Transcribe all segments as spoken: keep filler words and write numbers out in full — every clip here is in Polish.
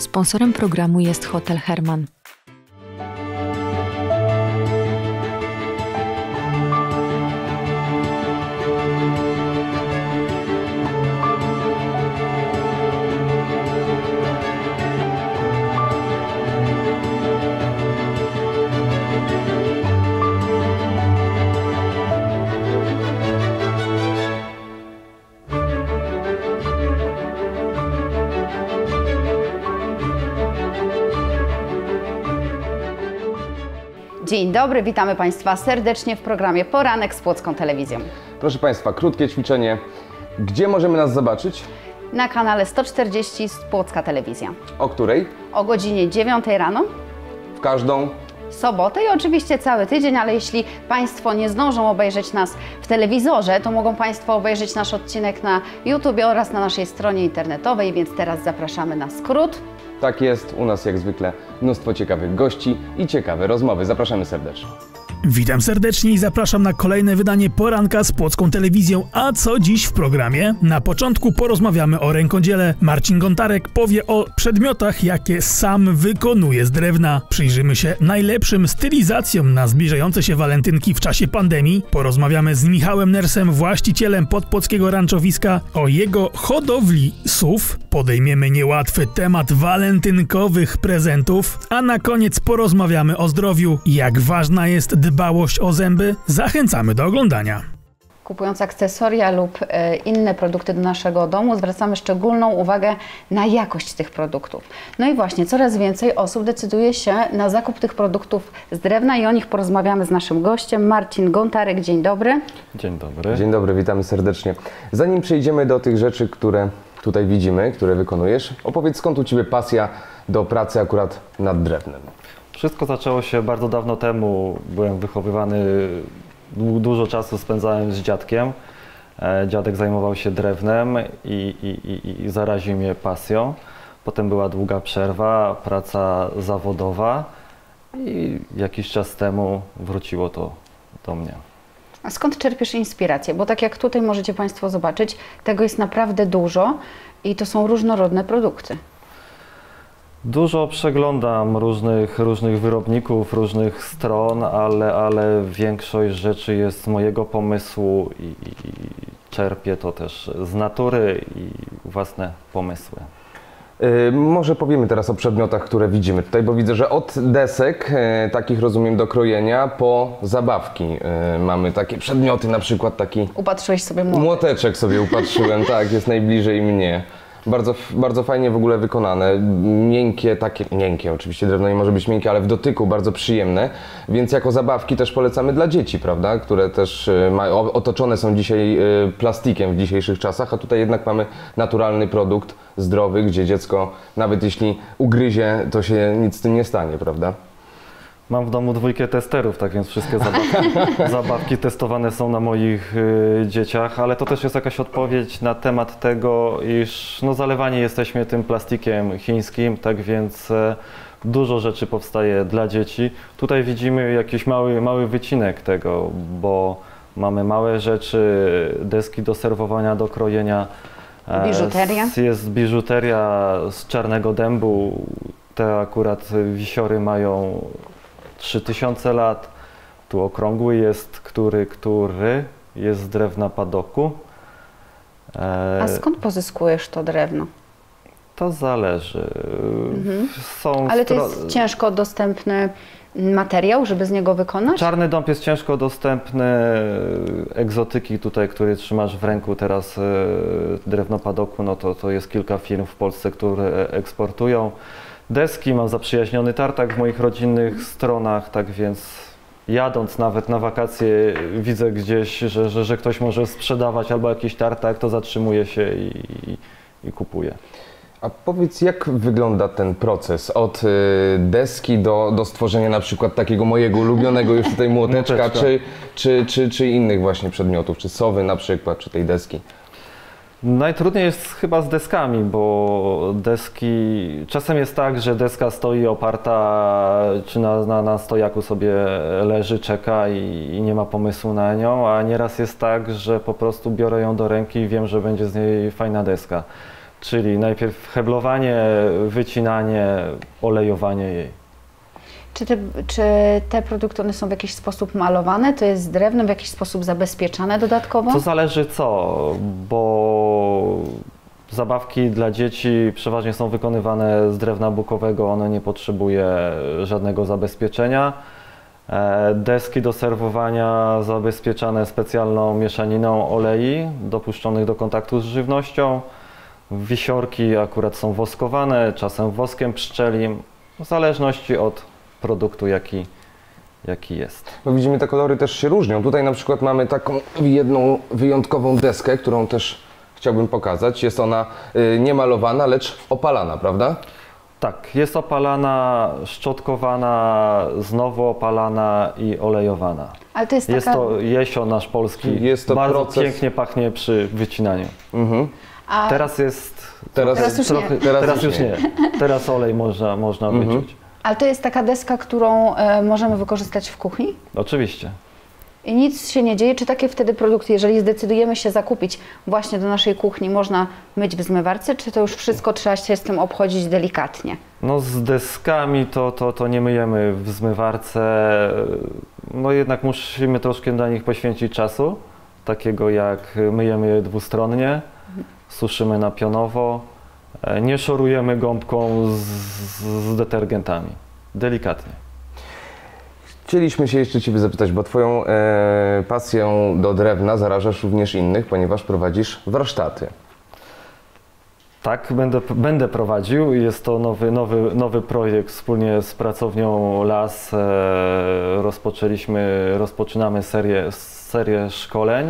Sponsorem programu jest Hotel Herman. Dzień dobry, witamy Państwa serdecznie w programie Poranek z Płocką Telewizją. Proszę Państwa, krótkie ćwiczenie. Gdzie możemy nas zobaczyć? Na kanale sto czterdzieści z Płocka Telewizja. O której? O godzinie dziewiątej rano. W każdą sobotę i oczywiście cały tydzień, ale jeśli Państwo nie zdążą obejrzeć nas w telewizorze, to mogą Państwo obejrzeć nasz odcinek na YouTubie oraz na naszej stronie internetowej, więc teraz zapraszamy na skrót. Tak jest, u nas jak zwykle mnóstwo ciekawych gości i ciekawe rozmowy. Zapraszamy serdecznie. Witam serdecznie i zapraszam na kolejne wydanie Poranka z Płocką Telewizją. A co dziś w programie? Na początku porozmawiamy o rękodziele. Marcin Gontarek powie o przedmiotach, jakie sam wykonuje z drewna. Przyjrzymy się najlepszym stylizacjom na zbliżające się walentynki w czasie pandemii. Porozmawiamy z Michałem Nersem, właścicielem podpłockiego ranczowiska, o jego hodowli sów. Podejmiemy niełatwy temat walentynkowych prezentów. A na koniec porozmawiamy o zdrowiu. Jak ważna jest dbałość o zęby? Zachęcamy do oglądania. Kupując akcesoria lub e, inne produkty do naszego domu, zwracamy szczególną uwagę na jakość tych produktów. No i właśnie, coraz więcej osób decyduje się na zakup tych produktów z drewna i o nich porozmawiamy z naszym gościem. Marcin Gontarek, dzień dobry. Dzień dobry. Dzień dobry, witamy serdecznie. Zanim przejdziemy do tych rzeczy, które tutaj widzimy, które wykonujesz, opowiedz, skąd u Ciebie pasja do pracy akurat nad drewnem? Wszystko zaczęło się bardzo dawno temu. Byłem wychowywany, dużo czasu spędzałem z dziadkiem. Dziadek zajmował się drewnem i, i, i, i zaraził mnie pasją. Potem była długa przerwa, praca zawodowa i jakiś czas temu wróciło to do mnie. A skąd czerpiesz inspirację? Bo tak jak tutaj możecie Państwo zobaczyć, tego jest naprawdę dużo i to są różnorodne produkty. Dużo przeglądam różnych, różnych wyrobników, różnych stron, ale, ale większość rzeczy jest z mojego pomysłu i, i czerpię to też z natury i własne pomysły. Yy, może powiemy teraz o przedmiotach, które widzimy tutaj, bo widzę, że od desek, yy, takich rozumiem do krojenia, po zabawki yy, mamy takie przedmioty, na przykład taki... Upatrzyłeś sobie młotek. Młoteczek sobie upatrzyłem, tak, jest najbliżej mnie. Bardzo, bardzo fajnie w ogóle wykonane, miękkie, takie, miękkie oczywiście, drewno nie może być miękkie, ale w dotyku bardzo przyjemne, więc jako zabawki też polecamy dla dzieci, prawda, które też mają, otoczone są dzisiaj plastikiem w dzisiejszych czasach, a tutaj jednak mamy naturalny produkt, zdrowy, gdzie dziecko nawet jeśli ugryzie, to się nic z tym nie stanie, prawda? Mam w domu dwójkę testerów, tak więc wszystkie zabawki, zabawki testowane są na moich y, dzieciach, ale to też jest jakaś odpowiedź na temat tego, iż no, zalewani jesteśmy tym plastikiem chińskim, tak więc e, dużo rzeczy powstaje dla dzieci. Tutaj widzimy jakiś mały, mały wycinek tego, bo mamy małe rzeczy, deski do serwowania, do krojenia. E, biżuteria? Jest biżuteria z czarnego dębu, te akurat wisiory mają trzy tysiące lat, tu okrągły jest, który, który jest z drewna padoku. E, A skąd pozyskujesz to drewno? To zależy. Mhm. Są Ale to jest ciężko dostępny materiał, żeby z niego wykonać? Czarny dąb jest ciężko dostępny. Egzotyki tutaj, które trzymasz w ręku teraz, drewno padoku, no to, to jest kilka firm w Polsce, które eksportują. Deski, mam zaprzyjaźniony tartak w moich rodzinnych stronach, tak więc jadąc nawet na wakacje widzę gdzieś, że, że, że ktoś może sprzedawać albo jakiś tartak, to zatrzymuje się i, i, i kupuje. A powiedz, jak wygląda ten proces od y, deski do, do stworzenia na przykład takiego mojego ulubionego już tutaj młoteczka, Młoteczka. Czy, czy, czy, czy innych właśnie przedmiotów, czy sowy na przykład, czy tej deski? Najtrudniej jest chyba z deskami, bo deski, czasem jest tak, że deska stoi oparta, czy na, na, na stojaku sobie leży, czeka i, i nie ma pomysłu na nią, a nieraz jest tak, że po prostu biorę ją do ręki i wiem, że będzie z niej fajna deska. czyli najpierw heblowanie, wycinanie, olejowanie jej. Czy te, czy te produkty one są w jakiś sposób malowane? To jest drewnem w jakiś sposób zabezpieczane dodatkowo? To zależy co, bo zabawki dla dzieci przeważnie są wykonywane z drewna bukowego, one nie potrzebuje żadnego zabezpieczenia. Deski do serwowania zabezpieczane specjalną mieszaniną olei dopuszczonych do kontaktu z żywnością. Wisiorki akurat są woskowane, czasem woskiem pszczelim, w zależności od produktu, jaki, jaki jest. No widzimy, te kolory też się różnią. Tutaj na przykład mamy taką jedną wyjątkową deskę, którą też chciałbym pokazać. Jest ona y, nie malowana, lecz opalana, prawda? Tak, jest opalana, szczotkowana, znowu opalana i olejowana. Ale to jest, Jest taka... to jesio nasz polski, Jest to bardzo proces... pięknie pachnie przy wycinaniu. Mhm. A... Teraz jest... Teraz, Teraz już trochę, nie. Teraz, teraz już już nie. Teraz olej można, można Mhm. wyczuć. Ale to jest taka deska, którą e, możemy wykorzystać w kuchni? Oczywiście. I nic się nie dzieje. Czy takie wtedy produkty, jeżeli zdecydujemy się zakupić właśnie do naszej kuchni, można myć w zmywarce, czy to już wszystko trzeba się z tym obchodzić delikatnie? No z deskami to, to, to nie myjemy w zmywarce, no jednak musimy troszkę dla nich poświęcić czasu, takiego jak myjemy je dwustronnie, suszymy na pionowo, nie szorujemy gąbką z, z detergentami, delikatnie. Chcieliśmy się jeszcze Ciebie zapytać, bo Twoją e, pasją do drewna zarażasz również innych, ponieważ prowadzisz warsztaty. Tak, będę, będę prowadził. Jest to nowy, nowy, nowy projekt wspólnie z pracownią Las. E, rozpoczęliśmy, rozpoczynamy serię, serię szkoleń.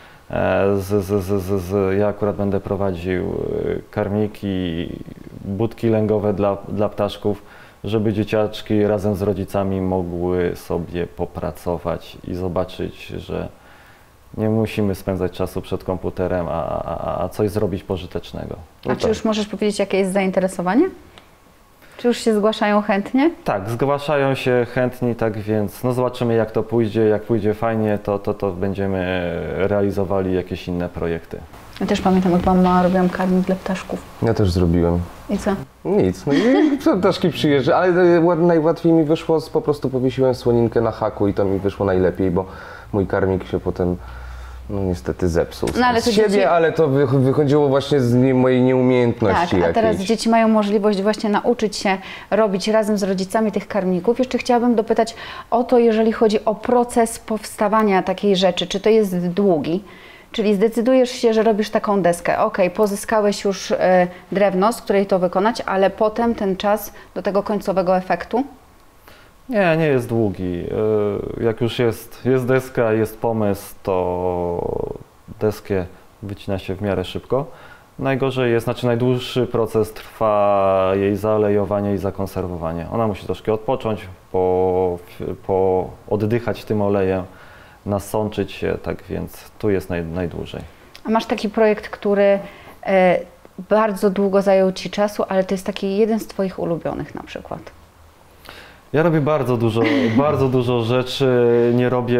E, z, z, z, z, z, ja akurat będę prowadził karmniki, budki lęgowe dla, dla ptaszków, żeby dzieciaczki razem z rodzicami mogły sobie popracować i zobaczyć, że nie musimy spędzać czasu przed komputerem, a, a, a coś zrobić pożytecznego. A No czy tak. już możesz powiedzieć, jakie jest zainteresowanie? Czy już się zgłaszają chętnie? Tak, zgłaszają się chętni, tak więc no zobaczymy, jak to pójdzie. Jak pójdzie fajnie, to, to, to będziemy realizowali jakieś inne projekty. Ja też pamiętam, jak mama robiłam karmik dla ptaszków. Ja też zrobiłem. I co? Nic, no i ptaszki przyjeżdżają, ale najłatwiej mi wyszło, po prostu powiesiłem słoninkę na haku i to mi wyszło najlepiej, bo mój karmik się potem no niestety zepsuł No, ale z to siebie, dzieci- ale to wy, wychodziło właśnie z nie, mojej nieumiejętności Tak, a teraz jakiejś. dzieci mają możliwość właśnie nauczyć się robić razem z rodzicami tych karmników. Jeszcze chciałabym dopytać o to, jeżeli chodzi o proces powstawania takiej rzeczy, czy to jest długi? Czyli zdecydujesz się, że robisz taką deskę. Ok, pozyskałeś już y, drewno, z której to wykonać, ale potem ten czas do tego końcowego efektu? Nie, nie jest długi. Y, Jak już jest, jest deska, jest pomysł, to deskę wycina się w miarę szybko. Najgorzej jest, znaczy najdłuższy proces trwa jej zaalejowanie i zakonserwowanie. Ona musi troszkę odpocząć, po, po oddychać tym olejem, nasączyć się, tak więc tu jest naj, najdłużej. A masz taki projekt, który e, bardzo długo zajął Ci czasu, ale to jest taki jeden z Twoich ulubionych na przykład. Ja robię bardzo dużo, bardzo dużo rzeczy, nie robię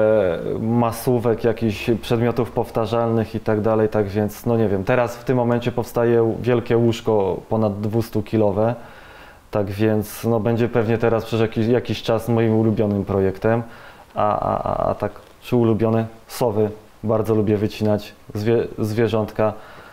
masówek, jakichś przedmiotów powtarzalnych i tak dalej, tak więc, no nie wiem, teraz w tym momencie powstaje wielkie łóżko ponad dwustukilowe, tak więc no będzie pewnie teraz przez jakiś, jakiś czas moim ulubionym projektem, a, a, a tak czy ulubione sowy, bardzo lubię wycinać, zwie, zwierzątka,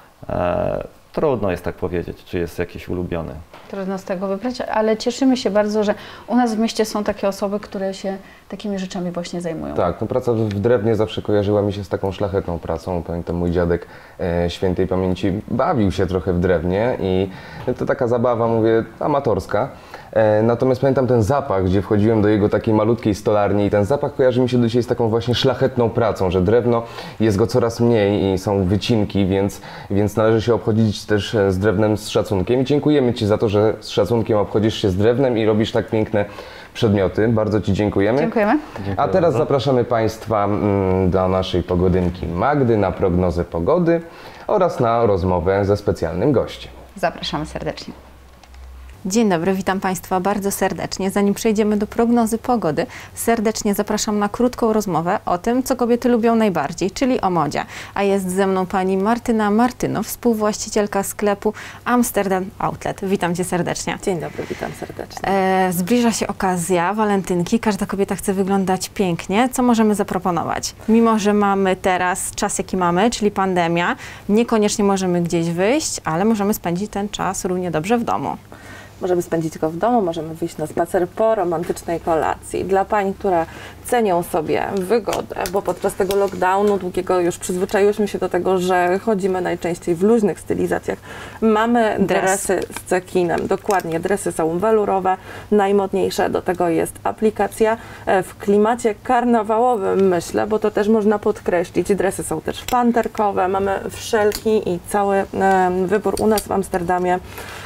e, trudno jest tak powiedzieć, czy jest jakiś ulubiony. Trudno z tego wybrać, ale cieszymy się bardzo, że u nas w mieście są takie osoby, które się takimi rzeczami właśnie zajmują. Tak, no praca w drewnie zawsze kojarzyła mi się z taką szlachetną pracą. Pamiętam, mój dziadek e, świętej pamięci bawił się trochę w drewnie i to taka zabawa, mówię, amatorska. E, natomiast pamiętam ten zapach, gdzie wchodziłem do jego takiej malutkiej stolarni i ten zapach kojarzy mi się do dzisiaj z taką właśnie szlachetną pracą, że drewno jest go coraz mniej i są wycinki, więc, więc należy się obchodzić też z drewnem z szacunkiem. I dziękujemy Ci za to, że z szacunkiem obchodzisz się z drewnem i robisz tak piękne przedmioty. Bardzo Ci dziękujemy. Dziękujemy. A teraz zapraszamy Państwa mm, do naszej pogodynki Magdy na prognozę pogody oraz na rozmowę ze specjalnym gościem. Zapraszamy serdecznie. Dzień dobry, witam Państwa bardzo serdecznie. Zanim przejdziemy do prognozy pogody, serdecznie zapraszam na krótką rozmowę o tym, co kobiety lubią najbardziej, czyli o modzie. A jest ze mną pani Martyna Martynow, współwłaścicielka sklepu Amsterdam Outlet. Witam Cię serdecznie. Dzień dobry, witam serdecznie. E, zbliża się okazja walentynki, każda kobieta chce wyglądać pięknie. Co możemy zaproponować? Mimo że mamy teraz czas, jaki mamy, czyli pandemia, niekoniecznie możemy gdzieś wyjść, ale możemy spędzić ten czas równie dobrze w domu. Możemy spędzić go w domu, możemy wyjść na spacer po romantycznej kolacji. Dla pań, które cenią sobie wygodę, bo podczas tego lockdownu długiego już przyzwyczaiłyśmy się do tego, że chodzimy najczęściej w luźnych stylizacjach. Mamy Dres. dresy z cekinem, dokładnie, dresy są welurowe, najmodniejsze, do tego jest aplikacja w klimacie karnawałowym, myślę, bo to też można podkreślić. Dresy są też panterkowe, mamy wszelki i cały e, wybór u nas w Amsterdamie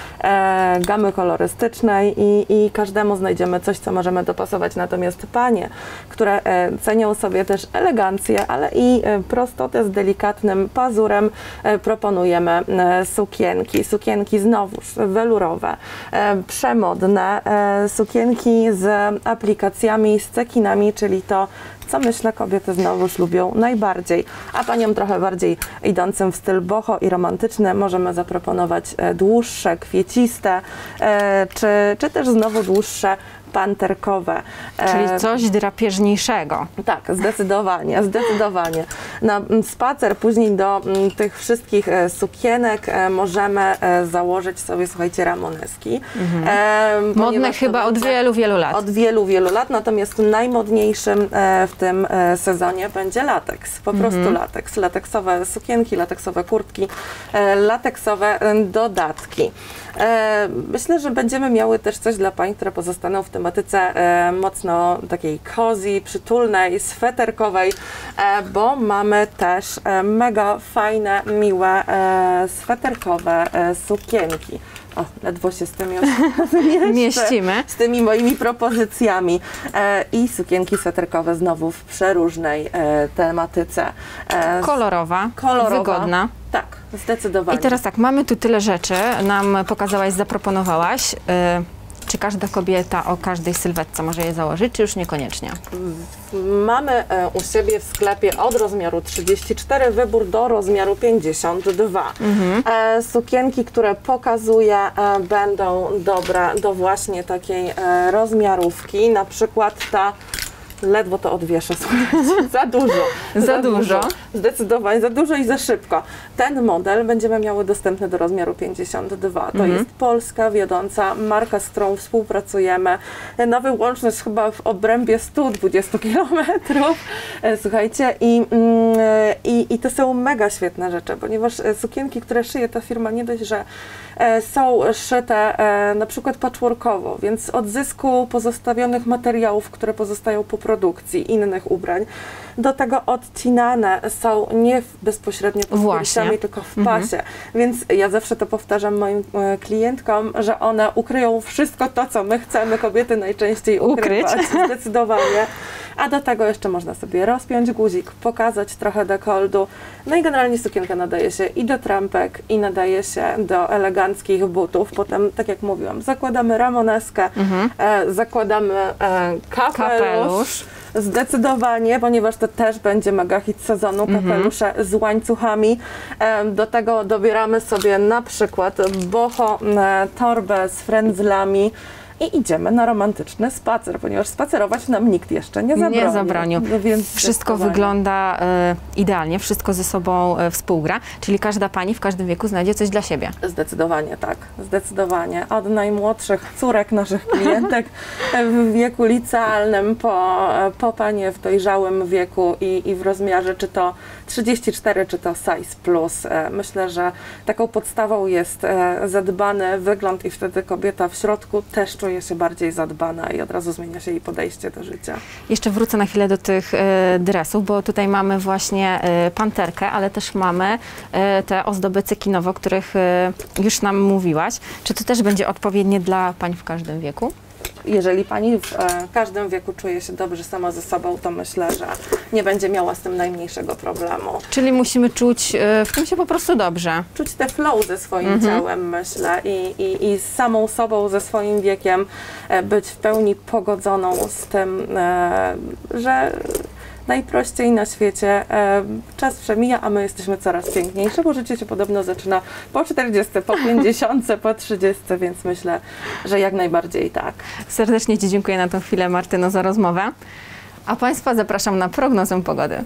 E, gamy kolorystycznej i, i każdemu znajdziemy coś, co możemy dopasować. Natomiast panie, które e, cenią sobie też elegancję, ale i e, prostotę z delikatnym pazurem, e, proponujemy e, sukienki. Sukienki znowuż welurowe, e, przemodne, e, sukienki z aplikacjami, z cekinami, czyli to, co myślę kobiety znowuż lubią najbardziej. A paniom trochę bardziej idącym w styl boho i romantyczny możemy zaproponować e, dłuższe, kwieciste, e, czy, czy też znowu dłuższe, panterkowe. Czyli coś drapieżniejszego. Tak, zdecydowanie, zdecydowanie. Na spacer później do m, tych wszystkich e, sukienek e, możemy e, założyć sobie, słuchajcie, ramoneski. Mhm. E, Modne chyba od wielu, wielu lat. Od wielu, wielu lat, natomiast najmodniejszym e, w tym e, sezonie będzie lateks. Po Mhm. prostu lateks. Lateksowe sukienki, lateksowe kurtki, e, lateksowe e, dodatki. E, myślę, że będziemy miały też coś dla pań, które pozostaną w tematyce e, mocno takiej cozy, przytulnej, sweterkowej, e, bo mamy też e, mega fajne, miłe, e, sweterkowe e, sukienki. O, ledwo się z tym już mieścimy. Z tymi moimi propozycjami. E, I sukienki sweterkowe znowu w przeróżnej e, tematyce. E, Kolorowa, kolorowa, wygodna. Tak, zdecydowanie. I teraz tak, mamy tu tyle rzeczy, nam pokazałaś, zaproponowałaś. Yy, czy każda kobieta o każdej sylwetce może je założyć, czy już niekoniecznie? Mamy e, u siebie w sklepie od rozmiaru trzydzieści cztery wybór do rozmiaru pięćdziesiąt dwa. Mhm. E, sukienki, które pokazuję, e, będą dobre do właśnie takiej e, rozmiarówki, na przykład ta. Ledwo to odwieszę, słuchajcie, za dużo. Za, za dużo. dużo. Zdecydowanie, za dużo i za szybko. Ten model będziemy miały dostępny do rozmiaru pięćdziesiąt dwa. To mhm. jest polska, wiodąca marka, z którą współpracujemy. Na wyłączność chyba w obrębie stu dwudziestu kilometrów. Słuchajcie, i, i, i to są mega świetne rzeczy, ponieważ sukienki, które szyje ta firma, nie dość, że są szyte na przykład patchworkowo, więc od zysku pozostawionych materiałów, które pozostają po produkcji innych ubrań, do tego odcinane są nie bezpośrednio pod piersiami, tylko w pasie. Mhm. Więc ja zawsze to powtarzam moim e, klientkom, że one ukryją wszystko to, co my chcemy kobiety najczęściej ukrywać. Ukryć. Zdecydowanie. A do tego jeszcze można sobie rozpiąć guzik, pokazać trochę dekoldu. No i generalnie sukienka nadaje się i do trampek, i nadaje się do eleganckich butów. Potem, tak jak mówiłam, zakładamy ramoneskę, mhm. e, zakładamy e, kapelusz. kapelusz. Zdecydowanie, ponieważ to też będzie mega hit sezonu, kapelusze mm-hmm. z łańcuchami. E, do tego dobieramy sobie na przykład boho e, torbę z frędzlami. I idziemy na romantyczny spacer, ponieważ spacerować nam nikt jeszcze nie zabronił. Nie zabronił. No więc wszystko wygląda e, idealnie, wszystko ze sobą e, współgra, czyli każda pani w każdym wieku znajdzie coś dla siebie. Zdecydowanie tak, zdecydowanie. Od najmłodszych córek naszych klientek w wieku licealnym po, po panie w dojrzałym wieku i, i w rozmiarze czy to trzydzieści cztery, czy to size plus. Myślę, że taką podstawą jest zadbany wygląd i wtedy kobieta w środku też czuje się bardziej zadbana i od razu zmienia się jej podejście do życia. Jeszcze wrócę na chwilę do tych e, dresów, bo tutaj mamy właśnie e, panterkę, ale też mamy e, te ozdoby cekinowe, o których e, już nam mówiłaś. Czy to też będzie odpowiednie dla pań w każdym wieku? jeżeli pani w e, każdym wieku czuje się dobrze sama ze sobą, to myślę, że nie będzie miała z tym najmniejszego problemu. Czyli musimy czuć e, w tym się po prostu dobrze. Czuć te flow ze swoim Mhm. ciałem, myślę, i, i, i z samą sobą, ze swoim wiekiem, e, być w pełni pogodzoną z tym, e, że najprościej na świecie e, czas przemija, a my jesteśmy coraz piękniejsze, bo życie się podobno zaczyna po czterdziestce, po pięćdziesiątce, po trzydziestce, więc myślę, że jak najbardziej tak. Serdecznie Ci dziękuję na tę chwilę, Martyno, za rozmowę. A Państwa zapraszam na prognozę pogody.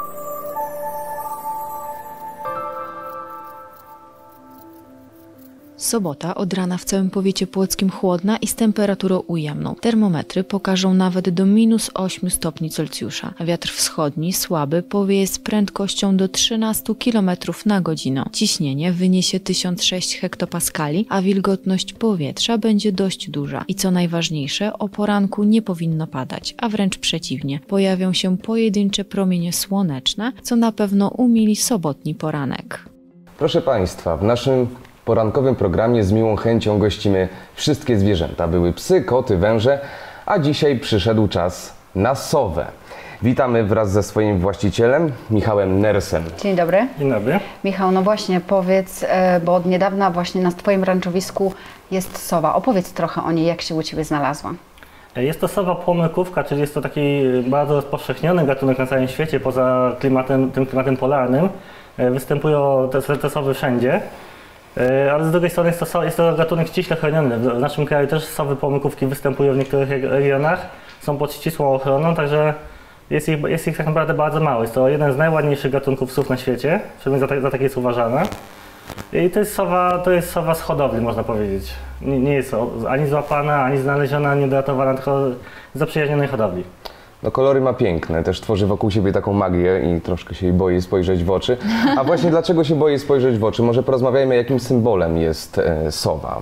Sobota od rana w całym powiecie płockim chłodna i z temperaturą ujemną. Termometry pokażą nawet do minus ośmiu stopni Celsjusza. Wiatr wschodni słaby powieje z prędkością do trzynastu kilometrów na godzinę. Ciśnienie wyniesie tysiąc sześć hektopaskali, a wilgotność powietrza będzie dość duża. I co najważniejsze, o poranku nie powinno padać, a wręcz przeciwnie. Pojawią się pojedyncze promienie słoneczne, co na pewno umili sobotni poranek. Proszę Państwa, w naszym porankowym programie z miłą chęcią gościmy wszystkie zwierzęta. Były psy, koty, węże, a dzisiaj przyszedł czas na sowę. Witamy wraz ze swoim właścicielem, Michałem Nersem. Dzień dobry. Dzień dobry. Michał, no właśnie powiedz, e, bo od niedawna właśnie na Twoim ranczowisku jest sowa. Opowiedz trochę o niej, jak się u Ciebie znalazła. Jest to sowa płomykówka, czyli jest to taki bardzo rozpowszechniony gatunek na całym świecie, poza klimatem, tym klimatem polarnym. Występują te, te sowy wszędzie. Ale z drugiej strony jest to, jest to gatunek ściśle chroniony. W naszym kraju też sowy płomykówki występują w niektórych regionach, są pod ścisłą ochroną, także jest ich, jest ich tak naprawdę bardzo mało. Jest to jeden z najładniejszych gatunków sów na świecie, przynajmniej za, za tak jest uważane. I to jest sowa, to jest sowa z hodowli, można powiedzieć. Nie, nie jest ani złapana, ani znaleziona, ani uratowana, tylko z zaprzyjaźnionej hodowli. No kolory ma piękne, też tworzy wokół siebie taką magię i troszkę się jej boi spojrzeć w oczy. A właśnie dlaczego się boi spojrzeć w oczy? Może porozmawiajmy, jakim symbolem jest e, sowa.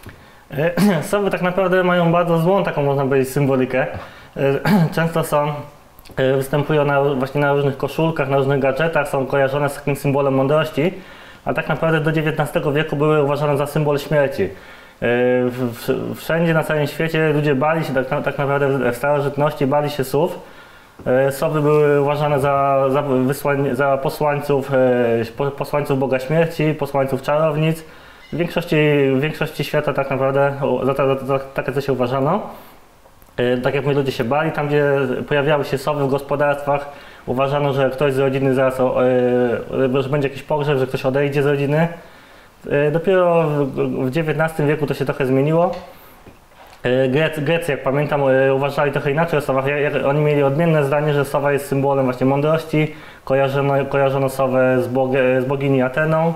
E, sowy tak naprawdę mają bardzo złą, taką można powiedzieć, symbolikę. E, często są, e, występują na, właśnie na różnych koszulkach, na różnych gadżetach, są kojarzone z takim symbolem mądrości, a tak naprawdę do dziewiętnastego wieku były uważane za symbol śmierci. Wszędzie na całym świecie ludzie bali się, tak, tak naprawdę w starożytności bali się sów. Sowy były uważane za, za, wysłań, za posłańców, posłańców Boga Śmierci, posłańców czarownic. W większości, w większości świata tak naprawdę za, za, za, za takie coś się uważano. Tak jak my ludzie się bali, tam gdzie pojawiały się sowy w gospodarstwach, uważano, że ktoś z rodziny zaraz, że będzie jakiś pogrzeb, że ktoś odejdzie z rodziny. Dopiero w dziewiętnastym wieku to się trochę zmieniło. Grecy, Grecy jak pamiętam, uważali trochę inaczej o sowach. Oni mieli odmienne zdanie, że sowa jest symbolem właśnie mądrości. Kojarzono, kojarzono sowę z, bog, z bogini Ateną.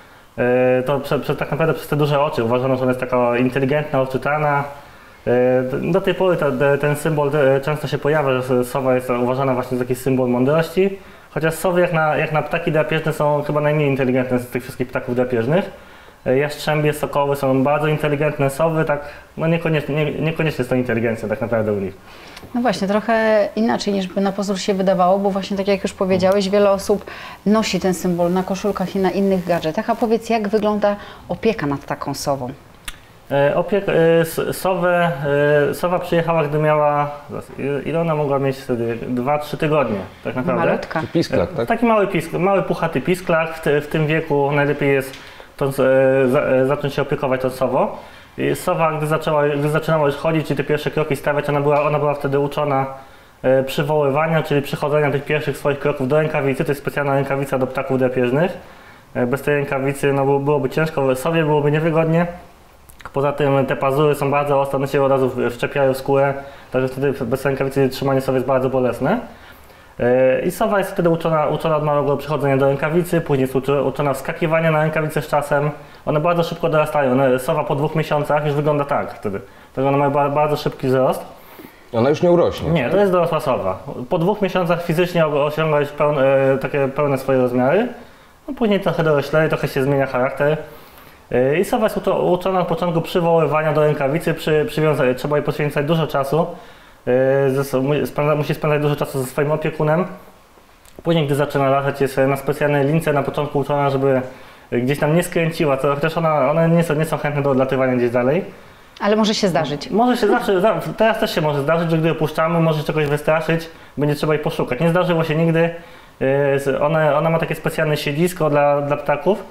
To prze, prze, tak naprawdę przez te duże oczy uważano, że ona jest taka inteligentna, odczytana. Do tej pory to, ten symbol często się pojawia, że sowa jest uważana właśnie za taki symbol mądrości. Chociaż sowy jak na, jak na ptaki drapieżne są chyba najmniej inteligentne z tych wszystkich ptaków drapieżnych. Jastrzębie, sokoły są bardzo inteligentne, sowy tak, no niekoniecznie, nie, niekoniecznie jest to inteligencja tak naprawdę u nich. No właśnie, trochę inaczej niż by na pozór się wydawało, bo właśnie tak jak już powiedziałeś, wiele osób nosi ten symbol na koszulkach i na innych gadżetach. A powiedz, jak wygląda opieka nad taką sową? Opiek, sowę, sowa przyjechała, gdy miała, ile ona mogła mieć wtedy? dwa trzy tygodnie, tak naprawdę. Malutka. Pisklak, tak? Taki mały, pisk, mały puchaty pisklak, w, te, w tym wieku najlepiej jest to, za, zacząć się opiekować tą sową. I sowa, gdy, zaczęła, gdy zaczynała już chodzić, czyli te pierwsze kroki stawiać, ona była, ona była wtedy uczona przywoływania, czyli przychodzenia tych pierwszych swoich kroków do rękawicy. To jest specjalna rękawica do ptaków drapieżnych. Bez tej rękawicy no, byłoby ciężko, sowie byłoby niewygodnie. Poza tym te pazury są bardzo ostre, one się od razu wszczepiają w skórę, także wtedy bez rękawicy trzymanie sowy jest bardzo bolesne. I sowa jest wtedy uczona, uczona od małego przychodzenia do rękawicy, później jest uczona wskakiwania na rękawicę z czasem. One bardzo szybko dorastają, one, sowa po dwóch miesiącach już wygląda tak wtedy. Także one mają bardzo, bardzo szybki wzrost. Ona już nie urośnie. Nie, to jest dorosła sowa. Po dwóch miesiącach fizycznie osiąga już pełne, takie pełne swoje rozmiary. No, później trochę dorośleje, trochę się zmienia charakter. I sowa jest uczona od początku przywoływania do rękawicy, przy, przywiązać, trzeba jej poświęcać dużo czasu, spędza, musi spędzać dużo czasu ze swoim opiekunem. Później, gdy zaczyna latać, jest na specjalnej lince na początku uczona, żeby gdzieś tam nie skręciła, co, chociaż ona, one nie są, nie są chętne do odlatywania gdzieś dalej. Ale może się zdarzyć. Może się zawsze, teraz też się może zdarzyć, że gdy opuszczamy, może czegoś wystraszyć, będzie trzeba jej poszukać. Nie zdarzyło się nigdy. Ona, ona ma takie specjalne siedzisko dla, dla ptaków.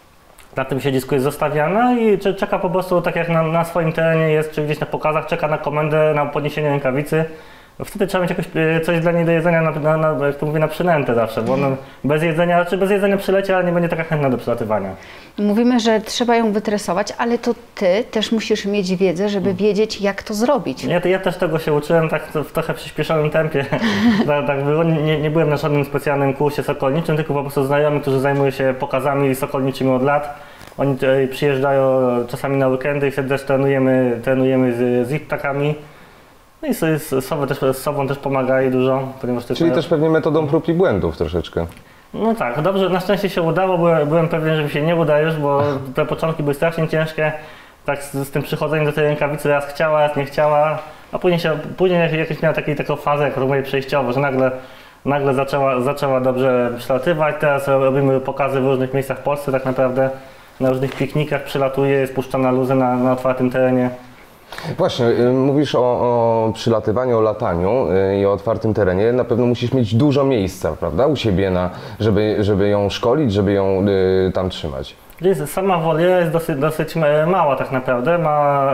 Na tym siedzisku jest zostawiana i czeka po prostu, tak jak na, na swoim terenie jest, czy gdzieś na pokazach, czeka na komendę, na podniesienie rękawicy. Wtedy trzeba mieć jakoś, coś dla niej do jedzenia, na, na, na, jak to mówię, na przynętę zawsze, bo ona bez jedzenia, raczej bez jedzenia przyleci, ale nie będzie taka chętna do przelatywania. Mówimy, że trzeba ją wytresować, ale to ty też musisz mieć wiedzę, żeby wiedzieć, jak to zrobić. Ja, ja też tego się uczyłem tak w trochę przyspieszonym tempie. tak, tak było. Nie, nie byłem na żadnym specjalnym kursie sokolniczym, tylko po prostu znajomi, którzy zajmują się pokazami sokolniczymi od lat. Oni przyjeżdżają czasami na weekendy i wtedy też trenujemy, trenujemy z, z ich ptakami. No i z, z, sobą też, z sobą też pomagali dużo. Ponieważ Czyli też pewnie metodą prób i błędów troszeczkę. No tak, dobrze, na szczęście się udało, byłem, byłem pewien, że mi się nie uda już, bo te początki były strasznie ciężkie. Tak z, z tym przychodzeniem do tej rękawicy raz chciała, raz nie chciała, a później, się, później jakieś miała taki, taką fazę, jak mówię, przejściową, że nagle, nagle zaczęła, zaczęła dobrze przylatywać. Teraz robimy pokazy w różnych miejscach w Polsce tak naprawdę. Na różnych piknikach przylatuje, jest puszczana luzy na, na otwartym terenie. Właśnie, mówisz o, o przylatywaniu, o lataniu i o otwartym terenie. Na pewno musisz mieć dużo miejsca, prawda, u siebie, na, żeby, żeby ją szkolić, żeby ją y, tam trzymać. Sama woliera jest dosyć, dosyć mała tak naprawdę, ma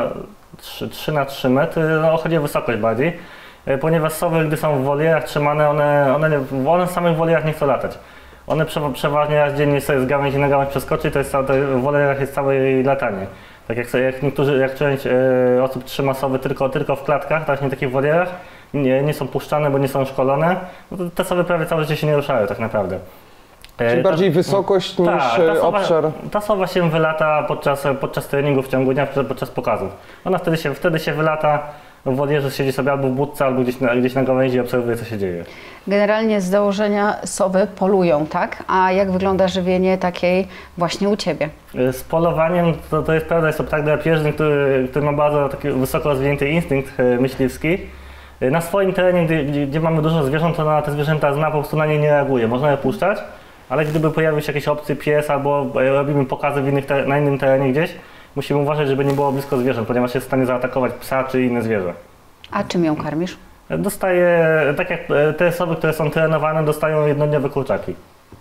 trzy na trzy metry, no chodzi o wysokość bardziej, ponieważ sowy, gdy są w wolierach trzymane, one, one, one w samych wolierach nie chcą latać. One przeważnie raz dziennie sobie z gałęzi na gałąź przeskoczy, to jest całe, w wolierach jest całe jej latanie. Tak jak, jak niektórzy, jak część e, osób trzyma sowy tylko, tylko w klatkach, tak nie takich wolierach, nie, nie są puszczane, bo nie są szkolone, no to te sowy prawie całe życie się nie ruszają tak naprawdę. E, Czyli bardziej ta, wysokość niż ta, ta sowa, obszar? Ta sowa się wylata podczas, podczas treningu w ciągu dnia, podczas pokazów. Ona wtedy się, wtedy się wylata. W wolierze siedzi sobie albo w budce, albo gdzieś na, gdzieś na gałęzi i obserwuje, co się dzieje. Generalnie z założenia sowy polują, tak? A jak wygląda żywienie takiej właśnie u Ciebie? Z polowaniem to, to jest prawda, jest to ptak drapieżny, który, który ma bardzo taki wysoko rozwinięty instynkt myśliwski. Na swoim terenie, gdzie, gdzie, gdzie mamy dużo zwierząt, to na te zwierzęta zna, po prostu na nie nie reaguje. Można je puszczać, ale gdyby pojawił się jakiś obcy pies albo robimy pokazy w innych, na innym terenie gdzieś, musimy uważać, żeby nie było blisko zwierząt, ponieważ jest w stanie zaatakować psa czy inne zwierzę. A czym ją karmisz? Dostaje, tak jak te osoby, które są trenowane, dostają jednodniowe kurczaki.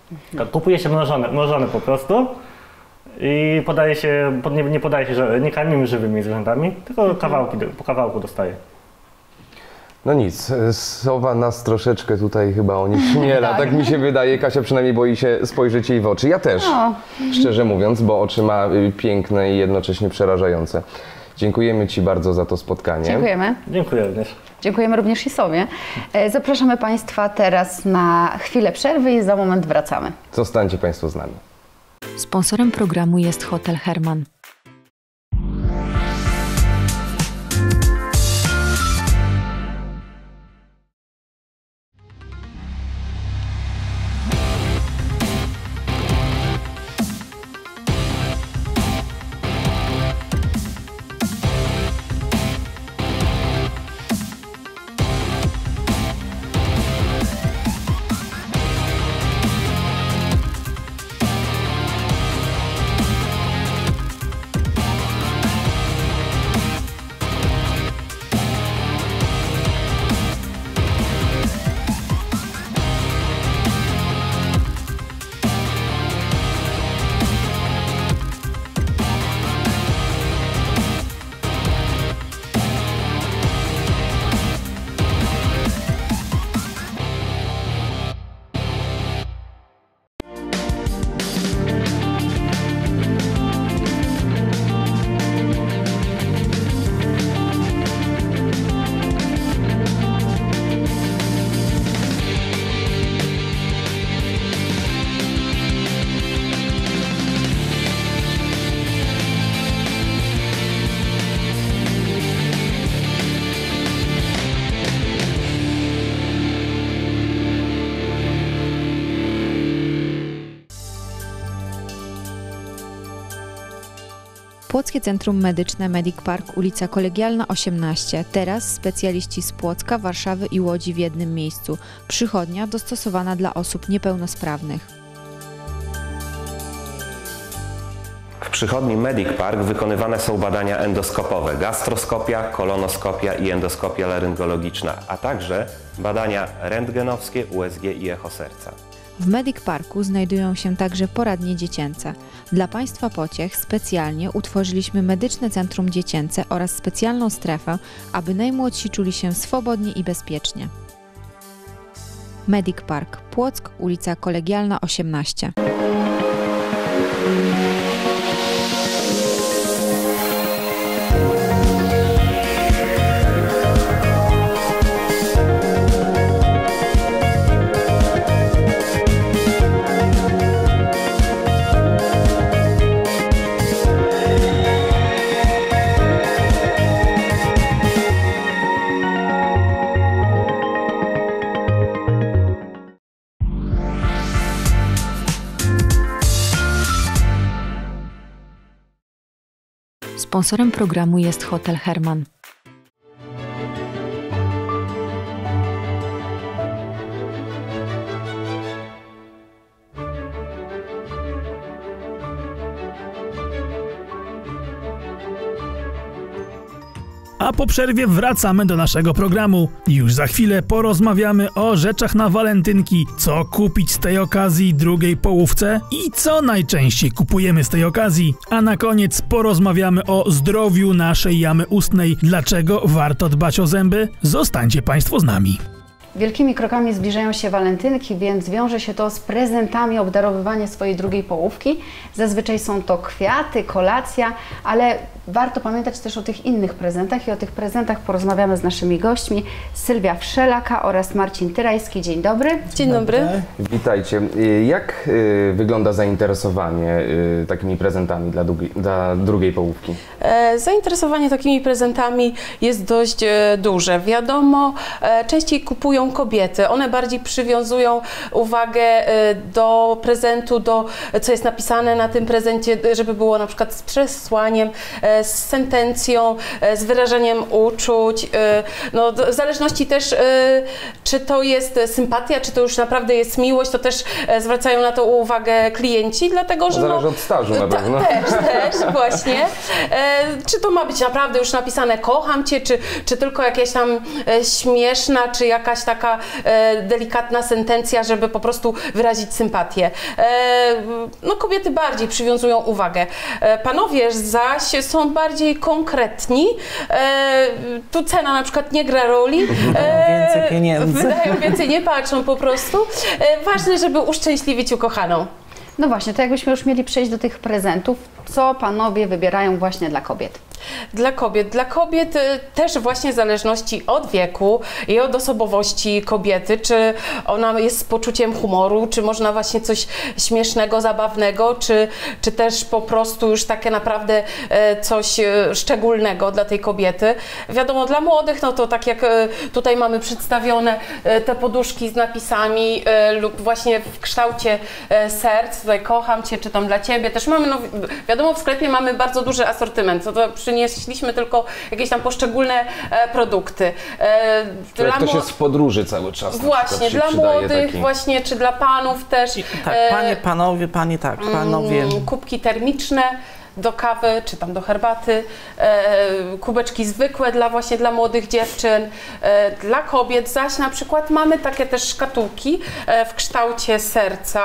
Kupuje się mrożone, mrożone po prostu i podaje się, nie, nie podaje się, że nie karmimy żywymi zwierzętami, tylko kawałki, po kawałku dostaje. No nic, sowa nas troszeczkę tutaj chyba onieśmiela, tak mi się wydaje. Kasia przynajmniej boi się spojrzeć jej w oczy. Ja też, no. Szczerze mówiąc, bo oczy ma piękne i jednocześnie przerażające. Dziękujemy Ci bardzo za to spotkanie. Dziękujemy. Dziękuję również. Dziękujemy również i sobie. Zapraszamy Państwa teraz na chwilę przerwy i za moment wracamy. Zostańcie Państwo z nami. Sponsorem programu jest Hotel Herman. Płockie Centrum Medyczne Medic Park, ulica Kolegialna osiemnaście. Teraz specjaliści z Płocka, Warszawy i Łodzi w jednym miejscu. Przychodnia dostosowana dla osób niepełnosprawnych. W przychodni Medic Park wykonywane są badania endoskopowe, gastroskopia, kolonoskopia i endoskopia laryngologiczna, a także badania rentgenowskie, U S G i echo serca. W Medic Parku znajdują się także poradnie dziecięce. Dla Państwa pociech specjalnie utworzyliśmy Medyczne Centrum Dziecięce oraz specjalną strefę, aby najmłodsi czuli się swobodnie i bezpiecznie. Medic Park, Płock, ulica Kolegialna osiemnaście. Sponsorem programu jest Hotel Herman. A po przerwie wracamy do naszego programu. Już za chwilę porozmawiamy o rzeczach na walentynki, co kupić z tej okazji drugiej połówce i co najczęściej kupujemy z tej okazji. A na koniec porozmawiamy o zdrowiu naszej jamy ustnej. Dlaczego warto dbać o zęby? Zostańcie Państwo z nami. Wielkimi krokami zbliżają się walentynki, więc wiąże się to z prezentami, obdarowywanie swojej drugiej połówki. Zazwyczaj są to kwiaty, kolacja, ale warto pamiętać też o tych innych prezentach i o tych prezentach porozmawiamy z naszymi gośćmi. Sylwia Wszelaka oraz Marcin Tyrajski. Dzień dobry. Dzień dobry. Witajcie. Jak y, wygląda zainteresowanie y, takimi prezentami dla, drugi, dla drugiej połówki? E, zainteresowanie takimi prezentami jest dość e, duże. Wiadomo, e, częściej kupują kobiety. One bardziej przywiązują uwagę e, do prezentu, do co jest napisane na tym prezencie, żeby było na przykład z przesłaniem, e, z sentencją, e, z wyrażeniem uczuć. E, no, w zależności też, e, czy to jest sympatia, czy to już naprawdę jest miłość, to też e, zwracają na to uwagę klienci, dlatego że... Zależy no, od stażu na pewno. Ta, też, też, właśnie. E, czy to ma być naprawdę już napisane kocham Cię, czy, czy tylko jakaś tam e, śmieszna, czy jakaś taka e, delikatna sentencja, żeby po prostu wyrazić sympatię. E, no kobiety bardziej przywiązują uwagę. E, panowie zaś są bardziej konkretni. E, tu cena na przykład nie gra roli. E, więcej pieniędzy. Wydają więcej, nie patrzą po prostu. E, ważne, żeby uszczęśliwić ukochaną. No właśnie, to jakbyśmy już mieli przejść do tych prezentów, co panowie wybierają właśnie dla kobiet? Dla kobiet. Dla kobiet też właśnie w zależności od wieku i od osobowości kobiety, czy ona jest z poczuciem humoru, czy można właśnie coś śmiesznego, zabawnego, czy, czy też po prostu już takie naprawdę coś szczególnego dla tej kobiety. Wiadomo, dla młodych, no to tak jak tutaj mamy przedstawione te poduszki z napisami lub właśnie w kształcie serc, tutaj kocham Cię, czy tam dla Ciebie. Też mamy, no wiadomo, w sklepie mamy bardzo duży asortyment, to, to przynieśliśmy tylko jakieś tam poszczególne e, produkty. E, dla jak ktoś jest w podróży cały czas. Właśnie, dla młodych taki... właśnie, czy dla panów też. Tak, panie, panowie, panie, tak, panowie. Mm, kubki termiczne do kawy, czy tam do herbaty, e, kubeczki zwykłe dla właśnie dla młodych dziewczyn, e, dla kobiet zaś na przykład mamy takie też szkatułki e, w kształcie serca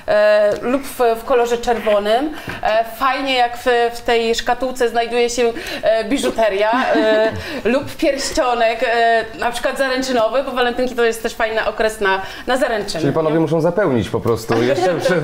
e, lub w, w kolorze czerwonym. E, fajnie jak w, w tej szkatułce znajduje się e, biżuteria e, lub pierścionek, e, na przykład zaręczynowy, bo walentynki to jest też fajny okres na, na zaręczyny. Czyli panowie muszą zapełnić po prostu jeszcze przed,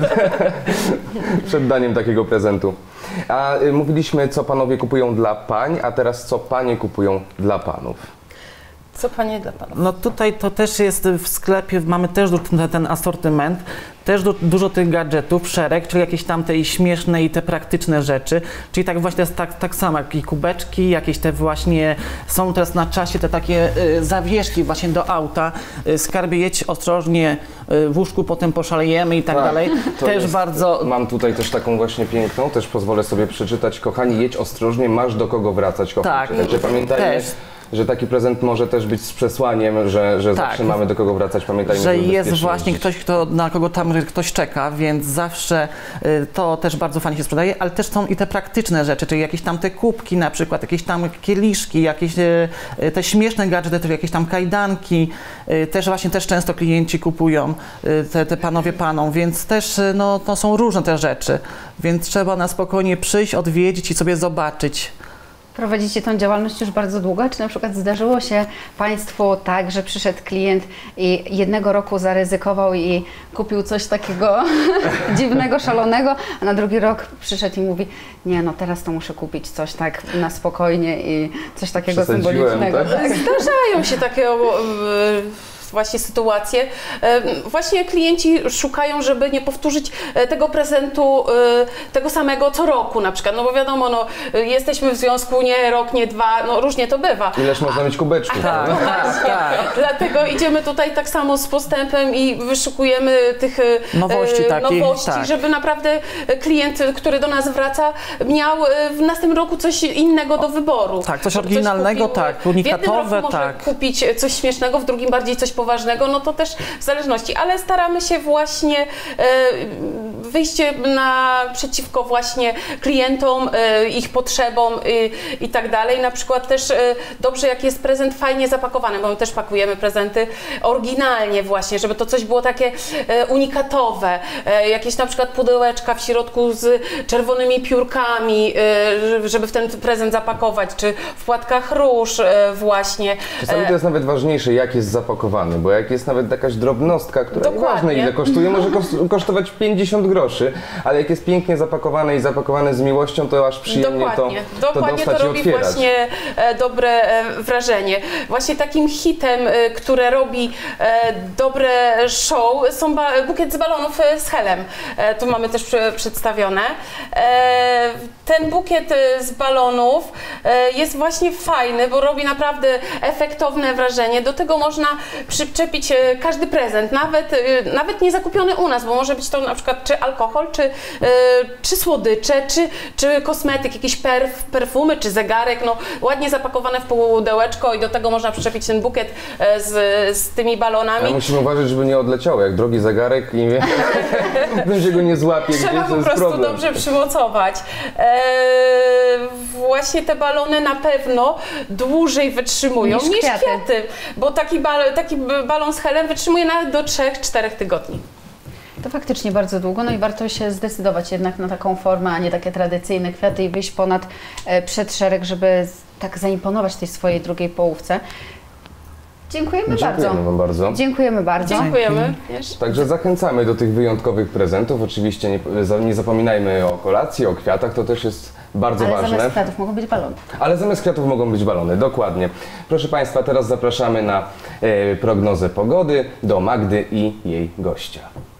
przed daniem takiego prezentu. A y, mówiliśmy, co panowie kupują dla pań, a teraz co panie kupują dla panów. Co panie dla panów? No tutaj to też jest w sklepie, mamy też ten asortyment, też du dużo tych gadżetów, szereg, czyli jakieś tam te śmieszne i te praktyczne rzeczy, czyli tak właśnie jest tak, tak samo, jak i kubeczki, jakieś te właśnie, są teraz na czasie te takie y, zawieszki właśnie do auta, y, skarbie jedź ostrożnie, y, w łóżku potem poszalejemy i tak, tak dalej, też jest, bardzo... Mam tutaj też taką właśnie piękną, też pozwolę sobie przeczytać, kochani jedź ostrożnie, masz do kogo wracać, kocham tak, cię. Także pamiętajmy, też. że taki prezent może też być z przesłaniem, że, że Tak. zawsze mamy do kogo wracać, pamiętajmy, że żeby jest bezpiecznie właśnie jeździć. ktoś, kto, na kogo tam ktoś czeka, więc zawsze y, to też bardzo fajnie się sprzedaje, ale też są i te praktyczne rzeczy, czyli jakieś tam te kubki na przykład, jakieś tam kieliszki, jakieś y, y, te śmieszne gadżety, jakieś tam kajdanki, y, też właśnie też często klienci kupują, y, te, te panowie panom, więc też y, no, to są różne te rzeczy, więc trzeba na spokojnie przyjść, odwiedzić i sobie zobaczyć. Prowadzicie tą działalność już bardzo długo? Czy na przykład zdarzyło się Państwu tak, że przyszedł klient i jednego roku zaryzykował i kupił coś takiego dziwnego, szalonego, a na drugi rok przyszedł i mówi, nie no teraz to muszę kupić coś tak na spokojnie i coś takiego Przesadziłem, symbolicznego. tak? Tak? Zdarzają się takie e, właśnie sytuacje. E, Właśnie klienci szukają, żeby nie powtórzyć e, tego prezentu e, tego samego co roku na przykład, no bo wiadomo, no, e, jesteśmy w związku nie rok, nie dwa, no różnie to bywa. Ileż można mieć kubeczków, Tak, prawda? tak, tak. Dlatego idziemy tutaj tak samo z postępem i wyszukujemy tych e, Nowości takich, nowości, tak. żeby naprawdę klient, który do nas wraca, miał e, w następnym roku coś innego do wyboru. Tak, coś Żeby oryginalnego, kupił, tak, w jednym unikatowe, roku może tak. kupić coś śmiesznego, w drugim bardziej coś poważnego, no to też w zależności, ale staramy się właśnie e, wyjść naprzeciwko właśnie klientom, e, ich potrzebom e, i tak dalej. Na przykład też e, dobrze, jak jest prezent fajnie zapakowany, bo my też pakujemy prezenty oryginalnie właśnie, żeby to coś było takie e, unikatowe, e, jakieś na przykład pudełeczka w środku z czerwonymi piórkami, e, żeby w ten prezent zapakować, czy w płatkach róż e, właśnie. Czasami to jest nawet ważniejsze, jak jest zapakowany, bo jak jest nawet jakaś drobnostka, która Dokładnie. nieważne ile kosztuje, może kos- kosztować pięćdziesiąt groszy, ale jak jest pięknie zapakowane i zapakowane z miłością, to aż przyjemnie Dokładnie, to, to dokładnie dostać to i robi otwierać. właśnie e, dobre e, wrażenie. Właśnie takim hitem, e, które robi e, dobre show, są ba- bukiet z balonów e, z helem. E, tu mamy też przy, przedstawione. E, ten bukiet e, z balonów e, jest właśnie fajny, bo robi naprawdę efektowne wrażenie. Do tego można przyczepić e, każdy prezent, nawet, e, nawet nie zakupiony u nas, bo może być to na przykład czy alkohol, czy, e, czy słodycze, czy, czy kosmetyk, jakieś perf, perfumy, czy zegarek, no ładnie zapakowane w pudełeczko i do tego można przyczepić ten bukiet e, z, z tymi balonami. Ale musimy uważać, żeby nie odleciało, jak drogi zegarek i nie, będzie go nie złapie, Trzeba gdzieś to po jest prostu problem. dobrze przymocować. E, właśnie te balony na pewno dłużej wytrzymują Niż niż, kwiaty. kwiaty, bo taki, bal, taki balon z helem wytrzymuje nawet do trzech czterech tygodni. To faktycznie bardzo długo, no i warto się zdecydować jednak na taką formę, a nie takie tradycyjne kwiaty i wyjść ponad e, przedszereg, żeby z, tak zaimponować tej swojej drugiej połówce. Dziękujemy, Dziękujemy bardzo. wam bardzo. Dziękujemy bardzo. Dziękujemy. Wiesz? Także zachęcamy do tych wyjątkowych prezentów. Oczywiście nie, za- nie zapominajmy o kolacji, o kwiatach, to też jest bardzo Ale ważne. zamiast kwiatów mogą być balony. Ale zamiast kwiatów mogą być balony, dokładnie. Proszę Państwa, teraz zapraszamy na e, prognozę pogody do Magdy i jej gościa.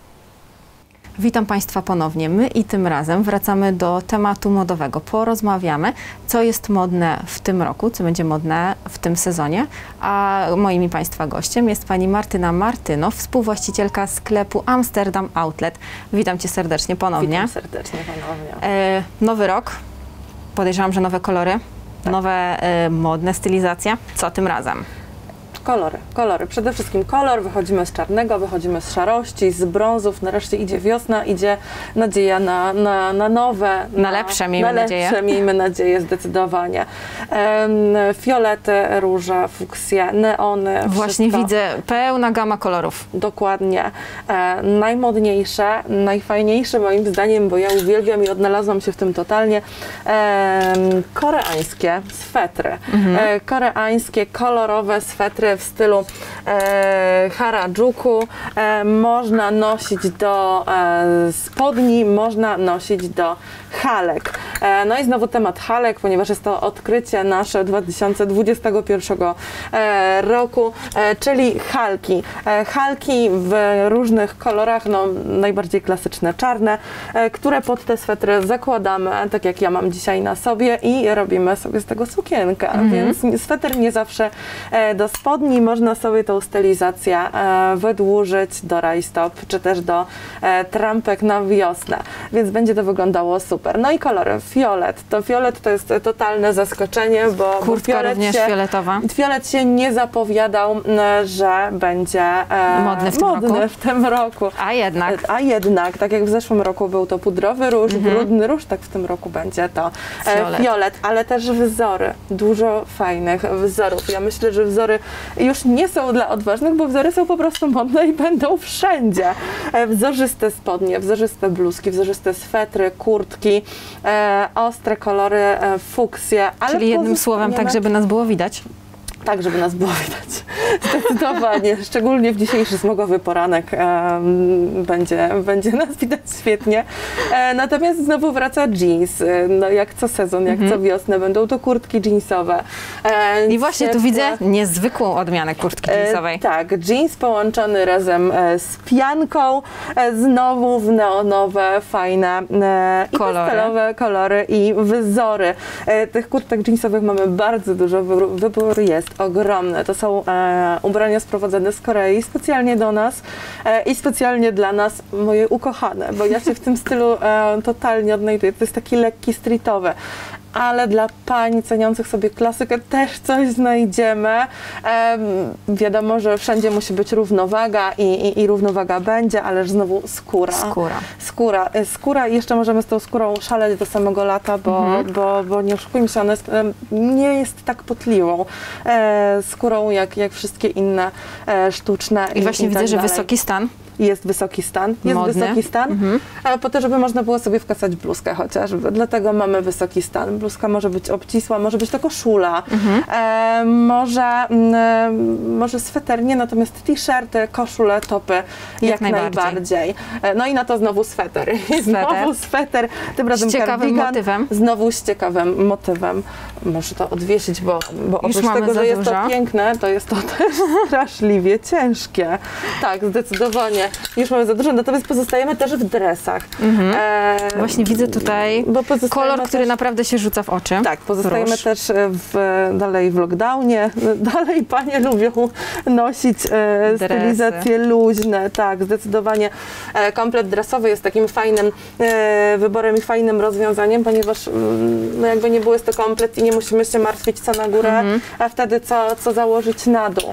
Witam Państwa ponownie. My i tym razem wracamy do tematu modowego. Porozmawiamy, co jest modne w tym roku, co będzie modne w tym sezonie. A moim i Państwa gościem jest Pani Martyna Martynow, współwłaścicielka sklepu Amsterdam Outlet. Witam Cię serdecznie ponownie. Witam serdecznie ponownie. E, nowy rok. Podejrzewam, że nowe kolory, nowe e, modne stylizacje. Co tym razem? Kolory, kolory. Przede wszystkim kolor. Wychodzimy z czarnego, wychodzimy z szarości, z brązów. Nareszcie idzie wiosna, idzie nadzieja na, na, na nowe. Na lepsze, miejmy na nadzieję. lepsze, miejmy nadzieję, zdecydowanie. Em, fiolety, róże, fuksje, neony. Właśnie wszystko. widzę pełna gama kolorów. Dokładnie. E, najmodniejsze, najfajniejsze moim zdaniem, bo ja uwielbiam i odnalazłam się w tym totalnie, e, koreańskie swetry. Mhm. E, koreańskie, kolorowe swetry w stylu e, harajuku. E, można nosić do e, spodni, można nosić do halek. E, no i znowu temat halek, ponieważ jest to odkrycie nasze dwa tysiące dwudziestego pierwszego e, roku, e, czyli halki. E, halki w różnych kolorach, no najbardziej klasyczne czarne, e, które pod te swetry zakładamy, tak jak ja mam dzisiaj na sobie i robimy sobie z tego sukienkę, Mhm. więc sweter nie zawsze e, do spodni. spodni można sobie tą stylizację e, wydłużyć do rajstop, czy też do e, trampek na wiosnę, więc będzie to wyglądało super. No i kolory. Fiolet. To fiolet to jest totalne zaskoczenie, bo, Kurtka bo fiolet również się, fioletowa. Fiolet się nie zapowiadał, że będzie e, modny, w tym, modny roku. w tym roku. A jednak. A jednak, tak jak w zeszłym roku był to pudrowy róż, Mhm. brudny róż, tak w tym roku będzie to e, Fiolet. fiolet, ale też wzory. Dużo fajnych wzorów. Ja myślę, że wzory już nie są dla odważnych, bo wzory są po prostu modne i będą wszędzie. E, wzorzyste spodnie, wzorzyste bluzki, wzorzyste swetry, kurtki, e, ostre kolory, e, fuksje. Ale Czyli jednym słowem, tak żeby nas było widać. Tak, żeby nas było widać. Zdecydowanie. Szczególnie w dzisiejszy smogowy poranek um, będzie, będzie nas widać świetnie. E, natomiast znowu wraca jeans. E, no, jak co sezon, jak Mhm. co wiosnę będą to kurtki jeansowe. E, I właśnie tu ciepłe. widzę niezwykłą odmianę kurtki jeansowej. E, tak, jeans połączony razem e, z pianką, e, znowu w neonowe, fajne e, i Kolory. pastelowe kolory i wzory. E, tych kurtek jeansowych mamy bardzo dużo, wybór, wybór jest ogromny. To są e, ubrania sprowadzane z Korei specjalnie do nas e, i specjalnie dla nas, moje ukochane, bo ja się w tym stylu e, totalnie odnajduję. To jest taki lekki streetowy. Ale dla pań ceniących sobie klasykę też coś znajdziemy. Ehm, wiadomo, że wszędzie musi być równowaga i, i, i równowaga będzie, ale znowu skóra. Skóra. Skóra. E, Skóra i jeszcze możemy z tą skórą szaleć do samego lata, bo, Mhm. bo, bo nie oszukujmy się, ona jest, em, nie jest tak potliwą e, skórą jak, jak wszystkie inne e, sztuczne. I właśnie widzę, tak że dalej. wysoki stan. Jest wysoki stan, jest Modny. wysoki stan, Mhm. ale po to, żeby można było sobie wkasać bluzkę chociażby. Dlatego mamy wysoki stan. Bluzka może być obcisła, może być to koszula, Mhm. e, może, mm, może sweter, nie, natomiast t-shirty, koszule, topy jak, Jak najbardziej. najbardziej. E, no i na to znowu sweter. I znowu sweter, tym razem Z ciekawym kardigan, motywem. znowu z ciekawym motywem. Muszę to odwiesić, bo, bo Już oprócz mamy tego, za że jest dużo. to piękne, to jest to też straszliwie ciężkie. Tak, zdecydowanie. Już mamy za dużo, natomiast pozostajemy też w dresach. Mhm. E, Właśnie widzę tutaj bo pozostajemy kolor, też, który naprawdę się rzuca w oczy. Tak, pozostajemy Róż. też w, dalej w lockdownie. Dalej panie lubią nosić e, Dresy. stylizacje luźne. Tak, zdecydowanie. E, komplet dresowy jest takim fajnym e, wyborem i fajnym rozwiązaniem, ponieważ mm, no jakby nie było, jest to komplet i nie musimy się martwić co na górę, Mhm. a wtedy co, co założyć na dół.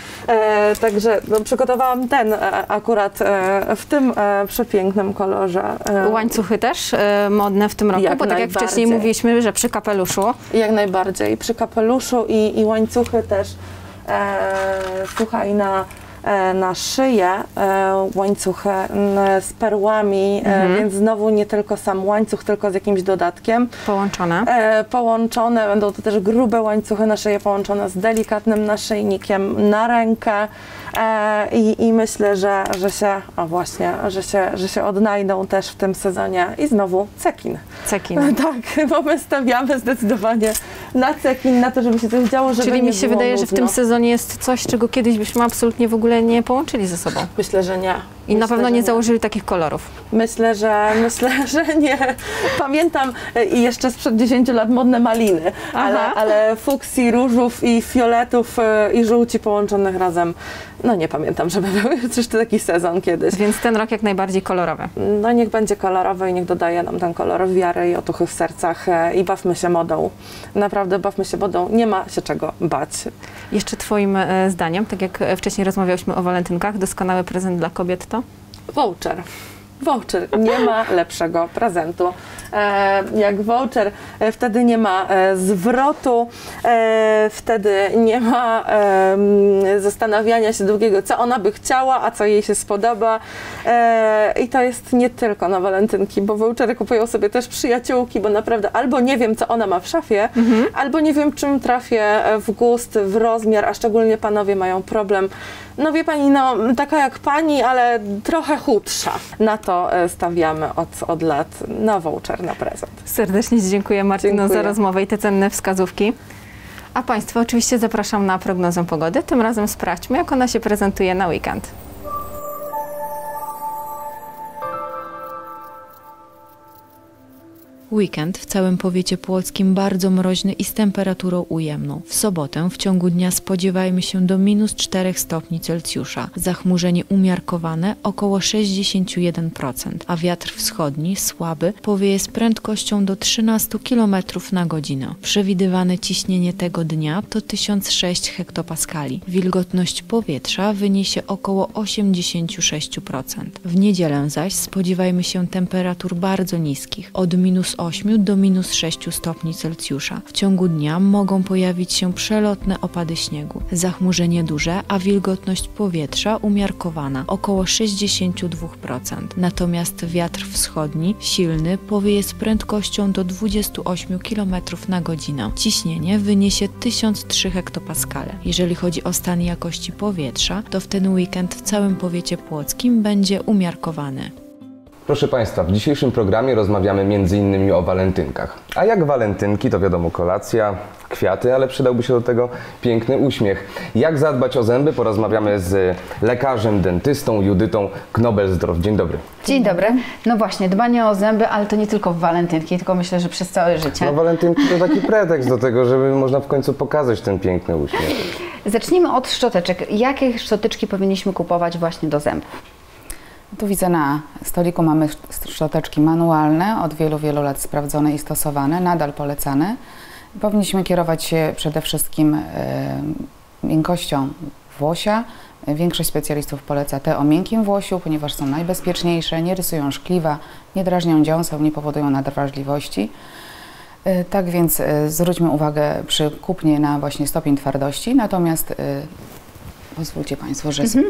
E, także no, przygotowałam ten e, akurat e, w tym e, przepięknym kolorze. E, Łańcuchy też e, modne w tym roku, Jak bo tak jak najbardziej. wcześniej mówiliśmy, że przy kapeluszu. Jak najbardziej. Przy kapeluszu i, i łańcuchy też, e, słuchaj, na, e, na szyję e, łańcuchy m, z perłami, Mhm. e, więc znowu nie tylko sam łańcuch, tylko z jakimś dodatkiem. Połączone. E, połączone, będą to też grube łańcuchy na szyję, połączone z delikatnym naszyjnikiem na rękę. E, i, I myślę, że, że się, o właśnie, że się, że się odnajdą też w tym sezonie. I znowu cekin. Cekin. Tak, bo my stawiamy zdecydowanie na cekin, na to, żeby się coś działo, żeby Czyli nie mi się było wydaje, że w nudno. tym sezonie jest coś, czego kiedyś byśmy absolutnie w ogóle nie połączyli ze sobą. Myślę, że nie. I na Myślę, pewno że nie założyli takich kolorów. Myślę, że myślę, że nie. Pamiętam e, i jeszcze sprzed dziesięciu lat modne maliny, ale, Aha. ale fuksji, różów i fioletów e, i żółci połączonych razem, no nie pamiętam, żeby był jeszcze taki sezon kiedyś. Więc ten rok jak najbardziej kolorowy. No niech będzie kolorowy i niech dodaje nam ten kolor wiary i otuchy w sercach e, i bawmy się modą. Naprawdę bawmy się modą, nie ma się czego bać. Jeszcze twoim e, zdaniem, tak jak e, wcześniej rozmawiałyśmy o walentynkach, doskonały prezent dla kobiet to? Voucher. Voucher. Nie ma lepszego prezentu. E, jak voucher, e, wtedy nie ma e, zwrotu, e, wtedy nie ma e, zastanawiania się długiego, co ona by chciała, a co jej się spodoba. E, I to jest nie tylko na walentynki, bo vouchery kupują sobie też przyjaciółki, bo naprawdę albo nie wiem, co ona ma w szafie, Mhm. albo nie wiem, czym trafię w gust, w rozmiar, a szczególnie panowie mają problem. No wie pani, no taka jak pani, ale trochę chudsza. Na to e, stawiamy od, od lat na voucher, na prezent. Serdecznie Ci dziękuję, Martyno, Dziękuję. za rozmowę i te cenne wskazówki. A Państwa oczywiście zapraszam na prognozę pogody. Tym razem sprawdźmy, jak ona się prezentuje na weekend. Weekend w całym powiecie płockim bardzo mroźny i z temperaturą ujemną. W sobotę w ciągu dnia spodziewajmy się do minus czterech stopni Celsjusza. Zachmurzenie umiarkowane około sześćdziesiąt jeden procent, a wiatr wschodni słaby powieje z prędkością do trzynastu kilometrów na godzinę. Przewidywane ciśnienie tego dnia to tysiąc sześć hektopaskali. Wilgotność powietrza wyniesie około osiemdziesiąt sześć procent. W niedzielę zaś spodziewajmy się temperatur bardzo niskich, od minus ośmiu do minus sześciu stopni Celsjusza. W ciągu dnia mogą pojawić się przelotne opady śniegu. Zachmurzenie duże, a wilgotność powietrza umiarkowana, około sześćdziesiąt dwa procent. Natomiast wiatr wschodni, silny, powieje z prędkością do dwudziestu ośmiu kilometrów na godzinę. Ciśnienie wyniesie tysiąc trzy hektopaskale. Jeżeli chodzi o stan jakości powietrza, to w ten weekend w całym powiecie płockim będzie umiarkowany. Proszę Państwa, w dzisiejszym programie rozmawiamy między innymi o walentynkach. A jak walentynki, to wiadomo kolacja, kwiaty, ale przydałby się do tego piękny uśmiech. Jak zadbać o zęby? Porozmawiamy z lekarzem, dentystą Judytą Knobelsdorf. Dzień dobry. Dzień dobry. No właśnie, dbanie o zęby, ale to nie tylko w walentynki, tylko myślę, że przez całe życie. No walentynki to taki pretekst do tego, żeby można w końcu pokazać ten piękny uśmiech. Zacznijmy od szczoteczek. Jakie szczoteczki powinniśmy kupować właśnie do zębów? Tu widzę na stoliku mamy szczoteczki manualne, od wielu, wielu lat sprawdzone i stosowane, nadal polecane. Powinniśmy kierować się przede wszystkim e, miękkością włosia. Większość specjalistów poleca te o miękkim włosiu, ponieważ są najbezpieczniejsze, nie rysują szkliwa, nie drażnią dziąseł, nie powodują nadwrażliwości. E, tak więc e, zwróćmy uwagę przy kupnie na właśnie stopień twardości, natomiast e, pozwólcie Państwo, że mhm.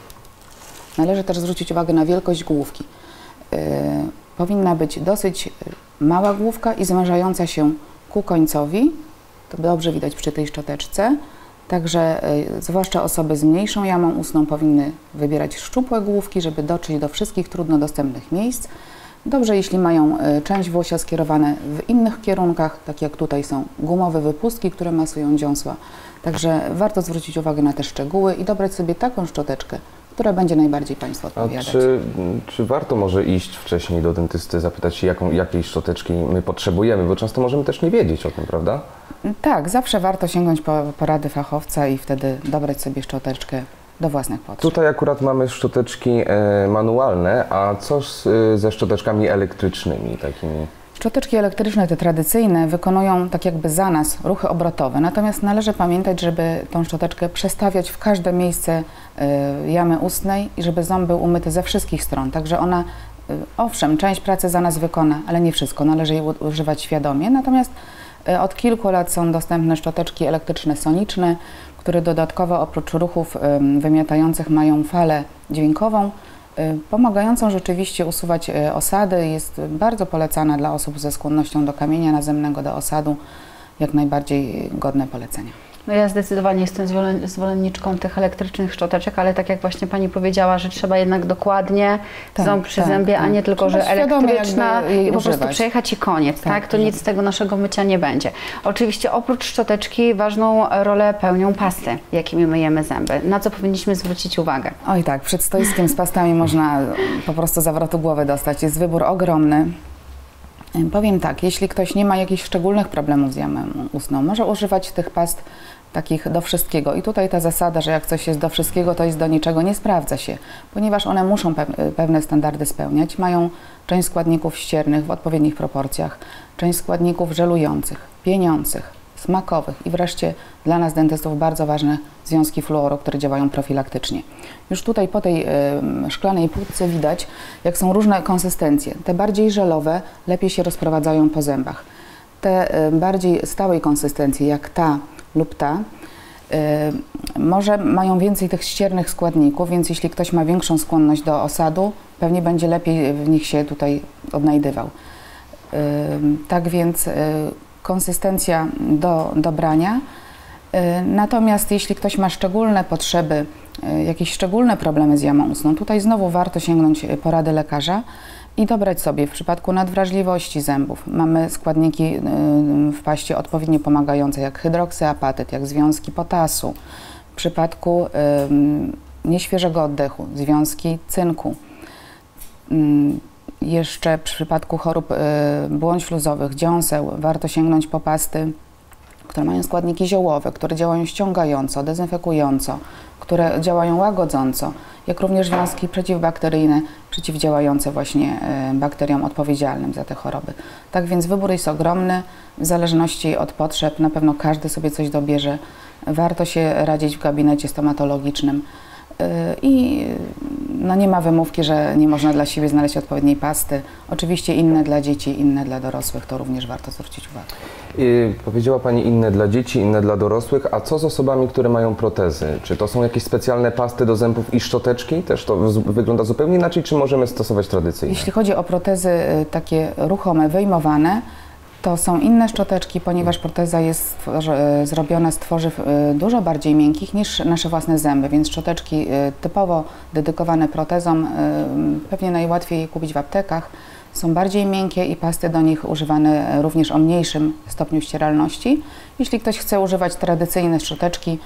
należy też zwrócić uwagę na wielkość główki. Yy, powinna być dosyć mała główka i zmierzająca się ku końcowi. To dobrze widać przy tej szczoteczce. Także yy, zwłaszcza osoby z mniejszą jamą ustną powinny wybierać szczupłe główki, żeby dotrzeć do wszystkich trudno dostępnych miejsc. Dobrze, jeśli mają yy, część włosia skierowane w innych kierunkach, tak jak tutaj są gumowe wypustki, które masują dziąsła. Także warto zwrócić uwagę na te szczegóły i dobrać sobie taką szczoteczkę, która będzie najbardziej Państwu odpowiadać. A czy, czy warto może iść wcześniej do dentysty, zapytać się, jaką, jakiej szczoteczki my potrzebujemy, bo często możemy też nie wiedzieć o tym, prawda? Tak, zawsze warto sięgnąć po porady fachowca i wtedy dobrać sobie szczoteczkę do własnych potrzeb. Tutaj akurat mamy szczoteczki e, manualne, a co z, e, ze szczoteczkami elektrycznymi takimi? Szczoteczki elektryczne, te tradycyjne, wykonują tak jakby za nas ruchy obrotowe, natomiast należy pamiętać, żeby tą szczoteczkę przestawiać w każde miejsce y, jamy ustnej i żeby ząb był umyty ze wszystkich stron, także ona, y, owszem, część pracy za nas wykona, ale nie wszystko, należy jej używać świadomie, natomiast y, od kilku lat są dostępne szczoteczki elektryczne soniczne, które dodatkowo oprócz ruchów y, wymiatających mają falę dźwiękową, pomagającą rzeczywiście usuwać osady. Jest bardzo polecana dla osób ze skłonnością do kamienia nazemnego, do osadu, jak najbardziej godne polecenia. No ja zdecydowanie jestem zwolenniczką tych elektrycznych szczoteczek, ale tak jak właśnie Pani powiedziała, że trzeba jednak dokładnie tak, ząb przy tak, zębie, tak. a nie tylko, trzeba że elektryczna i po prostu przejechać i koniec, tak? tak? To nic z tego naszego mycia nie będzie. Oczywiście oprócz szczoteczki ważną rolę pełnią pasty, jakimi myjemy zęby. Na co powinniśmy zwrócić uwagę? Oj tak, przed stoiskiem z pastami można po prostu zawrotu głowy dostać. Jest wybór ogromny. Powiem tak, jeśli ktoś nie ma jakichś szczególnych problemów z jamą ustną, może używać tych past takich do wszystkiego. I tutaj ta zasada, że jak coś jest do wszystkiego, to jest do niczego, nie sprawdza się, ponieważ one muszą pe pewne standardy spełniać. Mają część składników ściernych w odpowiednich proporcjach, część składników żelujących, pieniących, smakowych i wreszcie dla nas dentystów bardzo ważne związki fluoru, które działają profilaktycznie. Już tutaj po tej y, szklanej płótce widać, jak są różne konsystencje. Te bardziej żelowe lepiej się rozprowadzają po zębach. Te y, bardziej stałej konsystencji, jak ta lub ta, y, może mają więcej tych ściernych składników, więc jeśli ktoś ma większą skłonność do osadu, pewnie będzie lepiej w nich się tutaj odnajdywał. Y, tak więc y, konsystencja do dobrania. Natomiast jeśli ktoś ma szczególne potrzeby, jakieś szczególne problemy z jamą ustną, tutaj znowu warto sięgnąć porady lekarza i dobrać sobie w przypadku nadwrażliwości zębów. Mamy składniki w paście odpowiednio pomagające, jak hydroksyapatyt, jak związki potasu. W przypadku nieświeżego oddechu, związki cynku. Jeszcze w przypadku chorób y, błon śluzowych, dziąseł, warto sięgnąć po pasty, które mają składniki ziołowe, które działają ściągająco, dezynfekująco, które działają łagodząco, jak również związki przeciwbakteryjne, przeciwdziałające właśnie bakteriom odpowiedzialnym za te choroby. Tak więc wybór jest ogromny, w zależności od potrzeb, na pewno każdy sobie coś dobierze. Warto się radzić w gabinecie stomatologicznym i no nie ma wymówki, że nie można dla siebie znaleźć odpowiedniej pasty. Oczywiście inne dla dzieci, inne dla dorosłych, to również warto zwrócić uwagę. Yy, powiedziała Pani inne dla dzieci, inne dla dorosłych, a co z osobami, które mają protezy? Czy to są jakieś specjalne pasty do zębów i szczoteczki? Też to z, wygląda zupełnie inaczej, czy możemy stosować tradycyjne? Jeśli chodzi o protezy takie ruchome, wyjmowane, to są inne szczoteczki, ponieważ proteza jest zrobiona z tworzyw dużo bardziej miękkich niż nasze własne zęby, więc szczoteczki typowo dedykowane protezom pewnie najłatwiej je kupić w aptekach. Są bardziej miękkie i pasty do nich używane również o mniejszym stopniu ścieralności. Jeśli ktoś chce używać tradycyjne szczoteczki,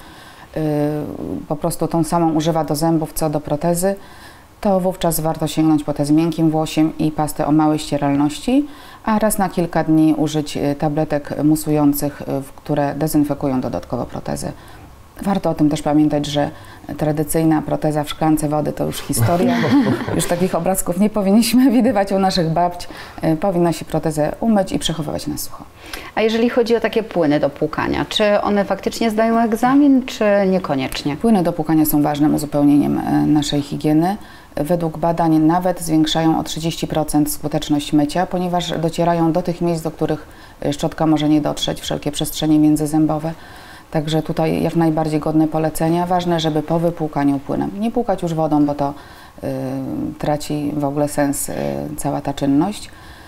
po prostu tą samą używa do zębów co do protezy, to wówczas warto sięgnąć po te z miękkim włosiem i pastę o małej ścieralności, a raz na kilka dni użyć tabletek musujących, które dezynfekują dodatkowo protezę. Warto o tym też pamiętać, że tradycyjna proteza w szklance wody to już historia. Już takich obrazków nie powinniśmy widywać u naszych babć. Powinno się protezę umyć i przechowywać na sucho. A jeżeli chodzi o takie płyny do płukania, czy one faktycznie zdają egzamin, czy niekoniecznie? Płyny do płukania są ważnym uzupełnieniem naszej higieny. Według badań nawet zwiększają o trzydzieści procent skuteczność mycia, ponieważ docierają do tych miejsc, do których szczotka może nie dotrzeć, wszelkie przestrzenie międzyzębowe. Także tutaj jak najbardziej godne polecenia. Ważne, żeby po wypłukaniu płynem nie płukać już wodą, bo to y, traci w ogóle sens y, cała ta czynność.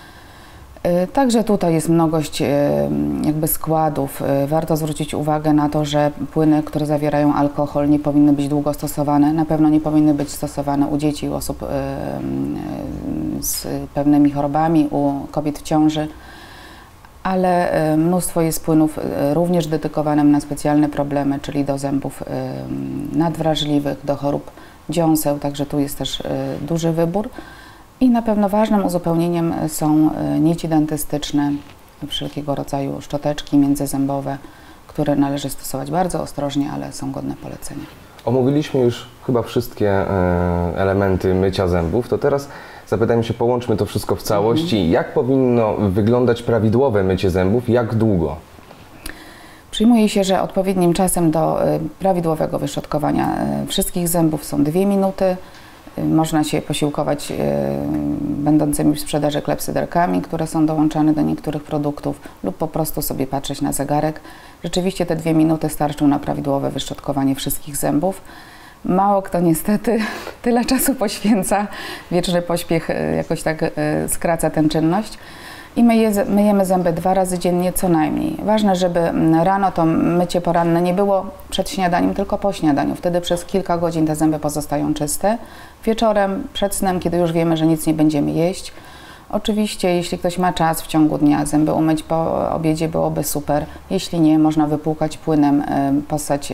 Y, także tutaj jest mnogość y, jakby składów. Y, warto zwrócić uwagę na to, że płyny, które zawierają alkohol, nie powinny być długo stosowane. Na pewno nie powinny być stosowane u dzieci, u osób y, y, z pewnymi chorobami, u kobiet w ciąży. Ale mnóstwo jest płynów również dedykowanych na specjalne problemy, czyli do zębów nadwrażliwych, do chorób dziąseł, także tu jest też duży wybór. I na pewno ważnym uzupełnieniem są nici dentystyczne, wszelkiego rodzaju szczoteczki międzyzębowe, które należy stosować bardzo ostrożnie, ale są godne polecenia. Omówiliśmy już chyba wszystkie elementy mycia zębów, to teraz zapytajmy się, połączmy to wszystko w całości. Mhm. Jak powinno wyglądać prawidłowe mycie zębów? Jak długo? Przyjmuje się, że odpowiednim czasem do prawidłowego wyszczotkowania wszystkich zębów są dwie minuty. Można się posiłkować będącymi w sprzedaży klepsyderkami, które są dołączane do niektórych produktów, lub po prostu sobie patrzeć na zegarek. Rzeczywiście te dwie minuty starczą na prawidłowe wyszczotkowanie wszystkich zębów. Mało kto niestety tyle czasu poświęca, wieczny pośpiech jakoś tak skraca tę czynność. I myje, myjemy zęby dwa razy dziennie co najmniej. Ważne, żeby rano to mycie poranne nie było przed śniadaniem, tylko po śniadaniu. Wtedy przez kilka godzin te zęby pozostają czyste. Wieczorem, przed snem, kiedy już wiemy, że nic nie będziemy jeść. Oczywiście, jeśli ktoś ma czas w ciągu dnia zęby umyć po obiedzie, byłoby super. Jeśli nie, można wypłukać płynem, possać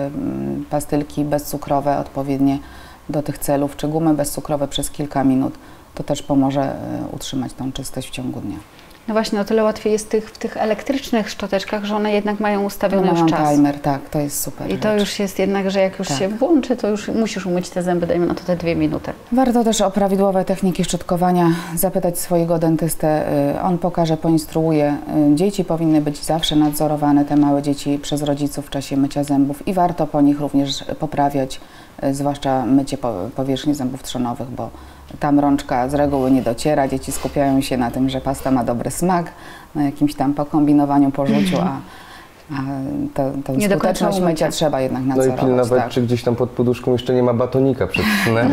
pastylki bezcukrowe odpowiednie do tych celów, czy gumy bezcukrowe przez kilka minut. To też pomoże utrzymać tą czystość w ciągu dnia. No właśnie, o tyle łatwiej jest tych, w tych elektrycznych szczoteczkach, że one jednak mają ustawiony one już mają czas. timer, tak, to jest super. I rzecz. to już jest jednak, że jak już tak. się włączy, to już musisz umyć te zęby, dajmy na to te dwie minuty. Warto też o prawidłowe techniki szczotkowania zapytać swojego dentystę. On pokaże, poinstruuje. Dzieci powinny być zawsze nadzorowane, te małe dzieci, przez rodziców w czasie mycia zębów i warto po nich również poprawiać, zwłaszcza mycie powierzchni zębów trzonowych, bo tam rączka z reguły nie dociera, dzieci skupiają się na tym, że pasta ma dobry smak, na jakimś tam pokombinowaniu, porzuciu, a, a to, to skuteczność mycia trzeba jednak nadzorować. No i pilnować, tak. czy gdzieś tam pod poduszką jeszcze nie ma batonika przed snem.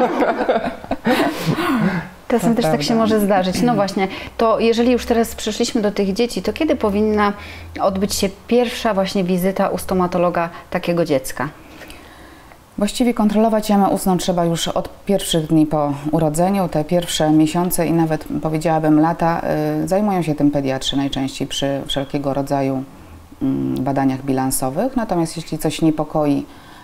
Czasem To też prawda. tak się może zdarzyć. No właśnie, to jeżeli już teraz przyszliśmy do tych dzieci, to kiedy powinna odbyć się pierwsza właśnie wizyta u stomatologa takiego dziecka? Właściwie kontrolować jamę ustną trzeba już od pierwszych dni po urodzeniu. Te pierwsze miesiące i nawet powiedziałabym lata y, zajmują się tym pediatrzy najczęściej przy wszelkiego rodzaju y, badaniach bilansowych. Natomiast jeśli coś niepokoi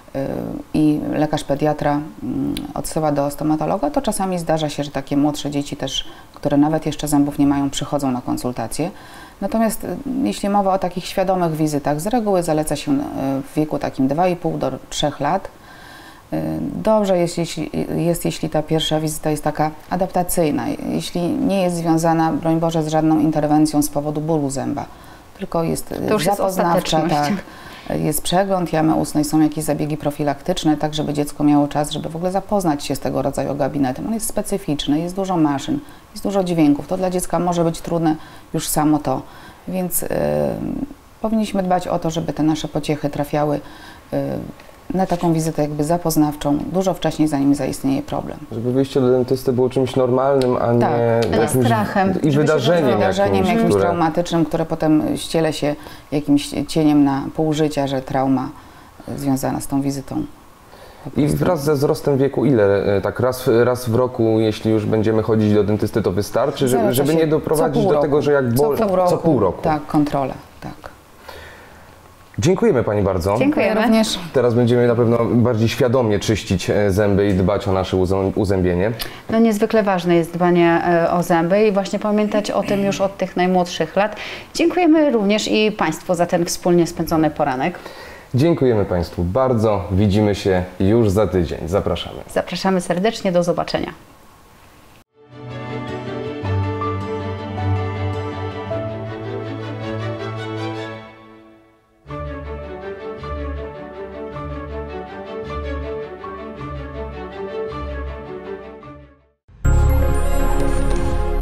i lekarz pediatra odsyła do stomatologa, to czasami zdarza się, że takie młodsze dzieci też, które nawet jeszcze zębów nie mają, przychodzą na konsultacje. Natomiast jeśli mowa o takich świadomych wizytach, z reguły zaleca się w wieku takim dwa i pół do trzech lat. Dobrze jest jeśli, jest, jeśli ta pierwsza wizyta jest taka adaptacyjna, jeśli nie jest związana, broń Boże, z żadną interwencją z powodu bólu zęba, tylko jest to już zapoznawcza, jest tak, jest przegląd jamy ustnej, są jakieś zabiegi profilaktyczne, tak żeby dziecko miało czas, żeby w ogóle zapoznać się z tego rodzaju gabinetem. On jest specyficzny, jest dużo maszyn, jest dużo dźwięków, to dla dziecka może być trudne już samo to, więc y, powinniśmy dbać o to, żeby te nasze pociechy trafiały y, na taką wizytę jakby zapoznawczą dużo wcześniej, zanim zaistnieje problem. Żeby wyjście do dentysty było czymś normalnym, a nie tak, jakimś strachem i wydarzeniem, wydarzeniem jakimś, jakimś które... traumatycznym, które potem ściele się jakimś cieniem na pół życia, że trauma związana z tą wizytą. I wraz ze wzrostem wieku ile? Tak raz, raz w roku, jeśli już będziemy chodzić do dentysty, to wystarczy, żeby, żeby nie doprowadzić do tego, że jak boli... Co pół roku. Co pół roku. Tak, kontrolę, tak. Dziękujemy Pani bardzo. Dziękujemy również. Teraz będziemy na pewno bardziej świadomie czyścić zęby i dbać o nasze uzębienie. No niezwykle ważne jest dbanie o zęby i właśnie pamiętać o tym już od tych najmłodszych lat. Dziękujemy również i Państwu za ten wspólnie spędzony poranek. Dziękujemy Państwu bardzo. Widzimy się już za tydzień. Zapraszamy. Zapraszamy serdecznie. Do zobaczenia.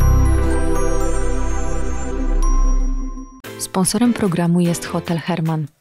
Sponsorem programu jest Hotel Herman.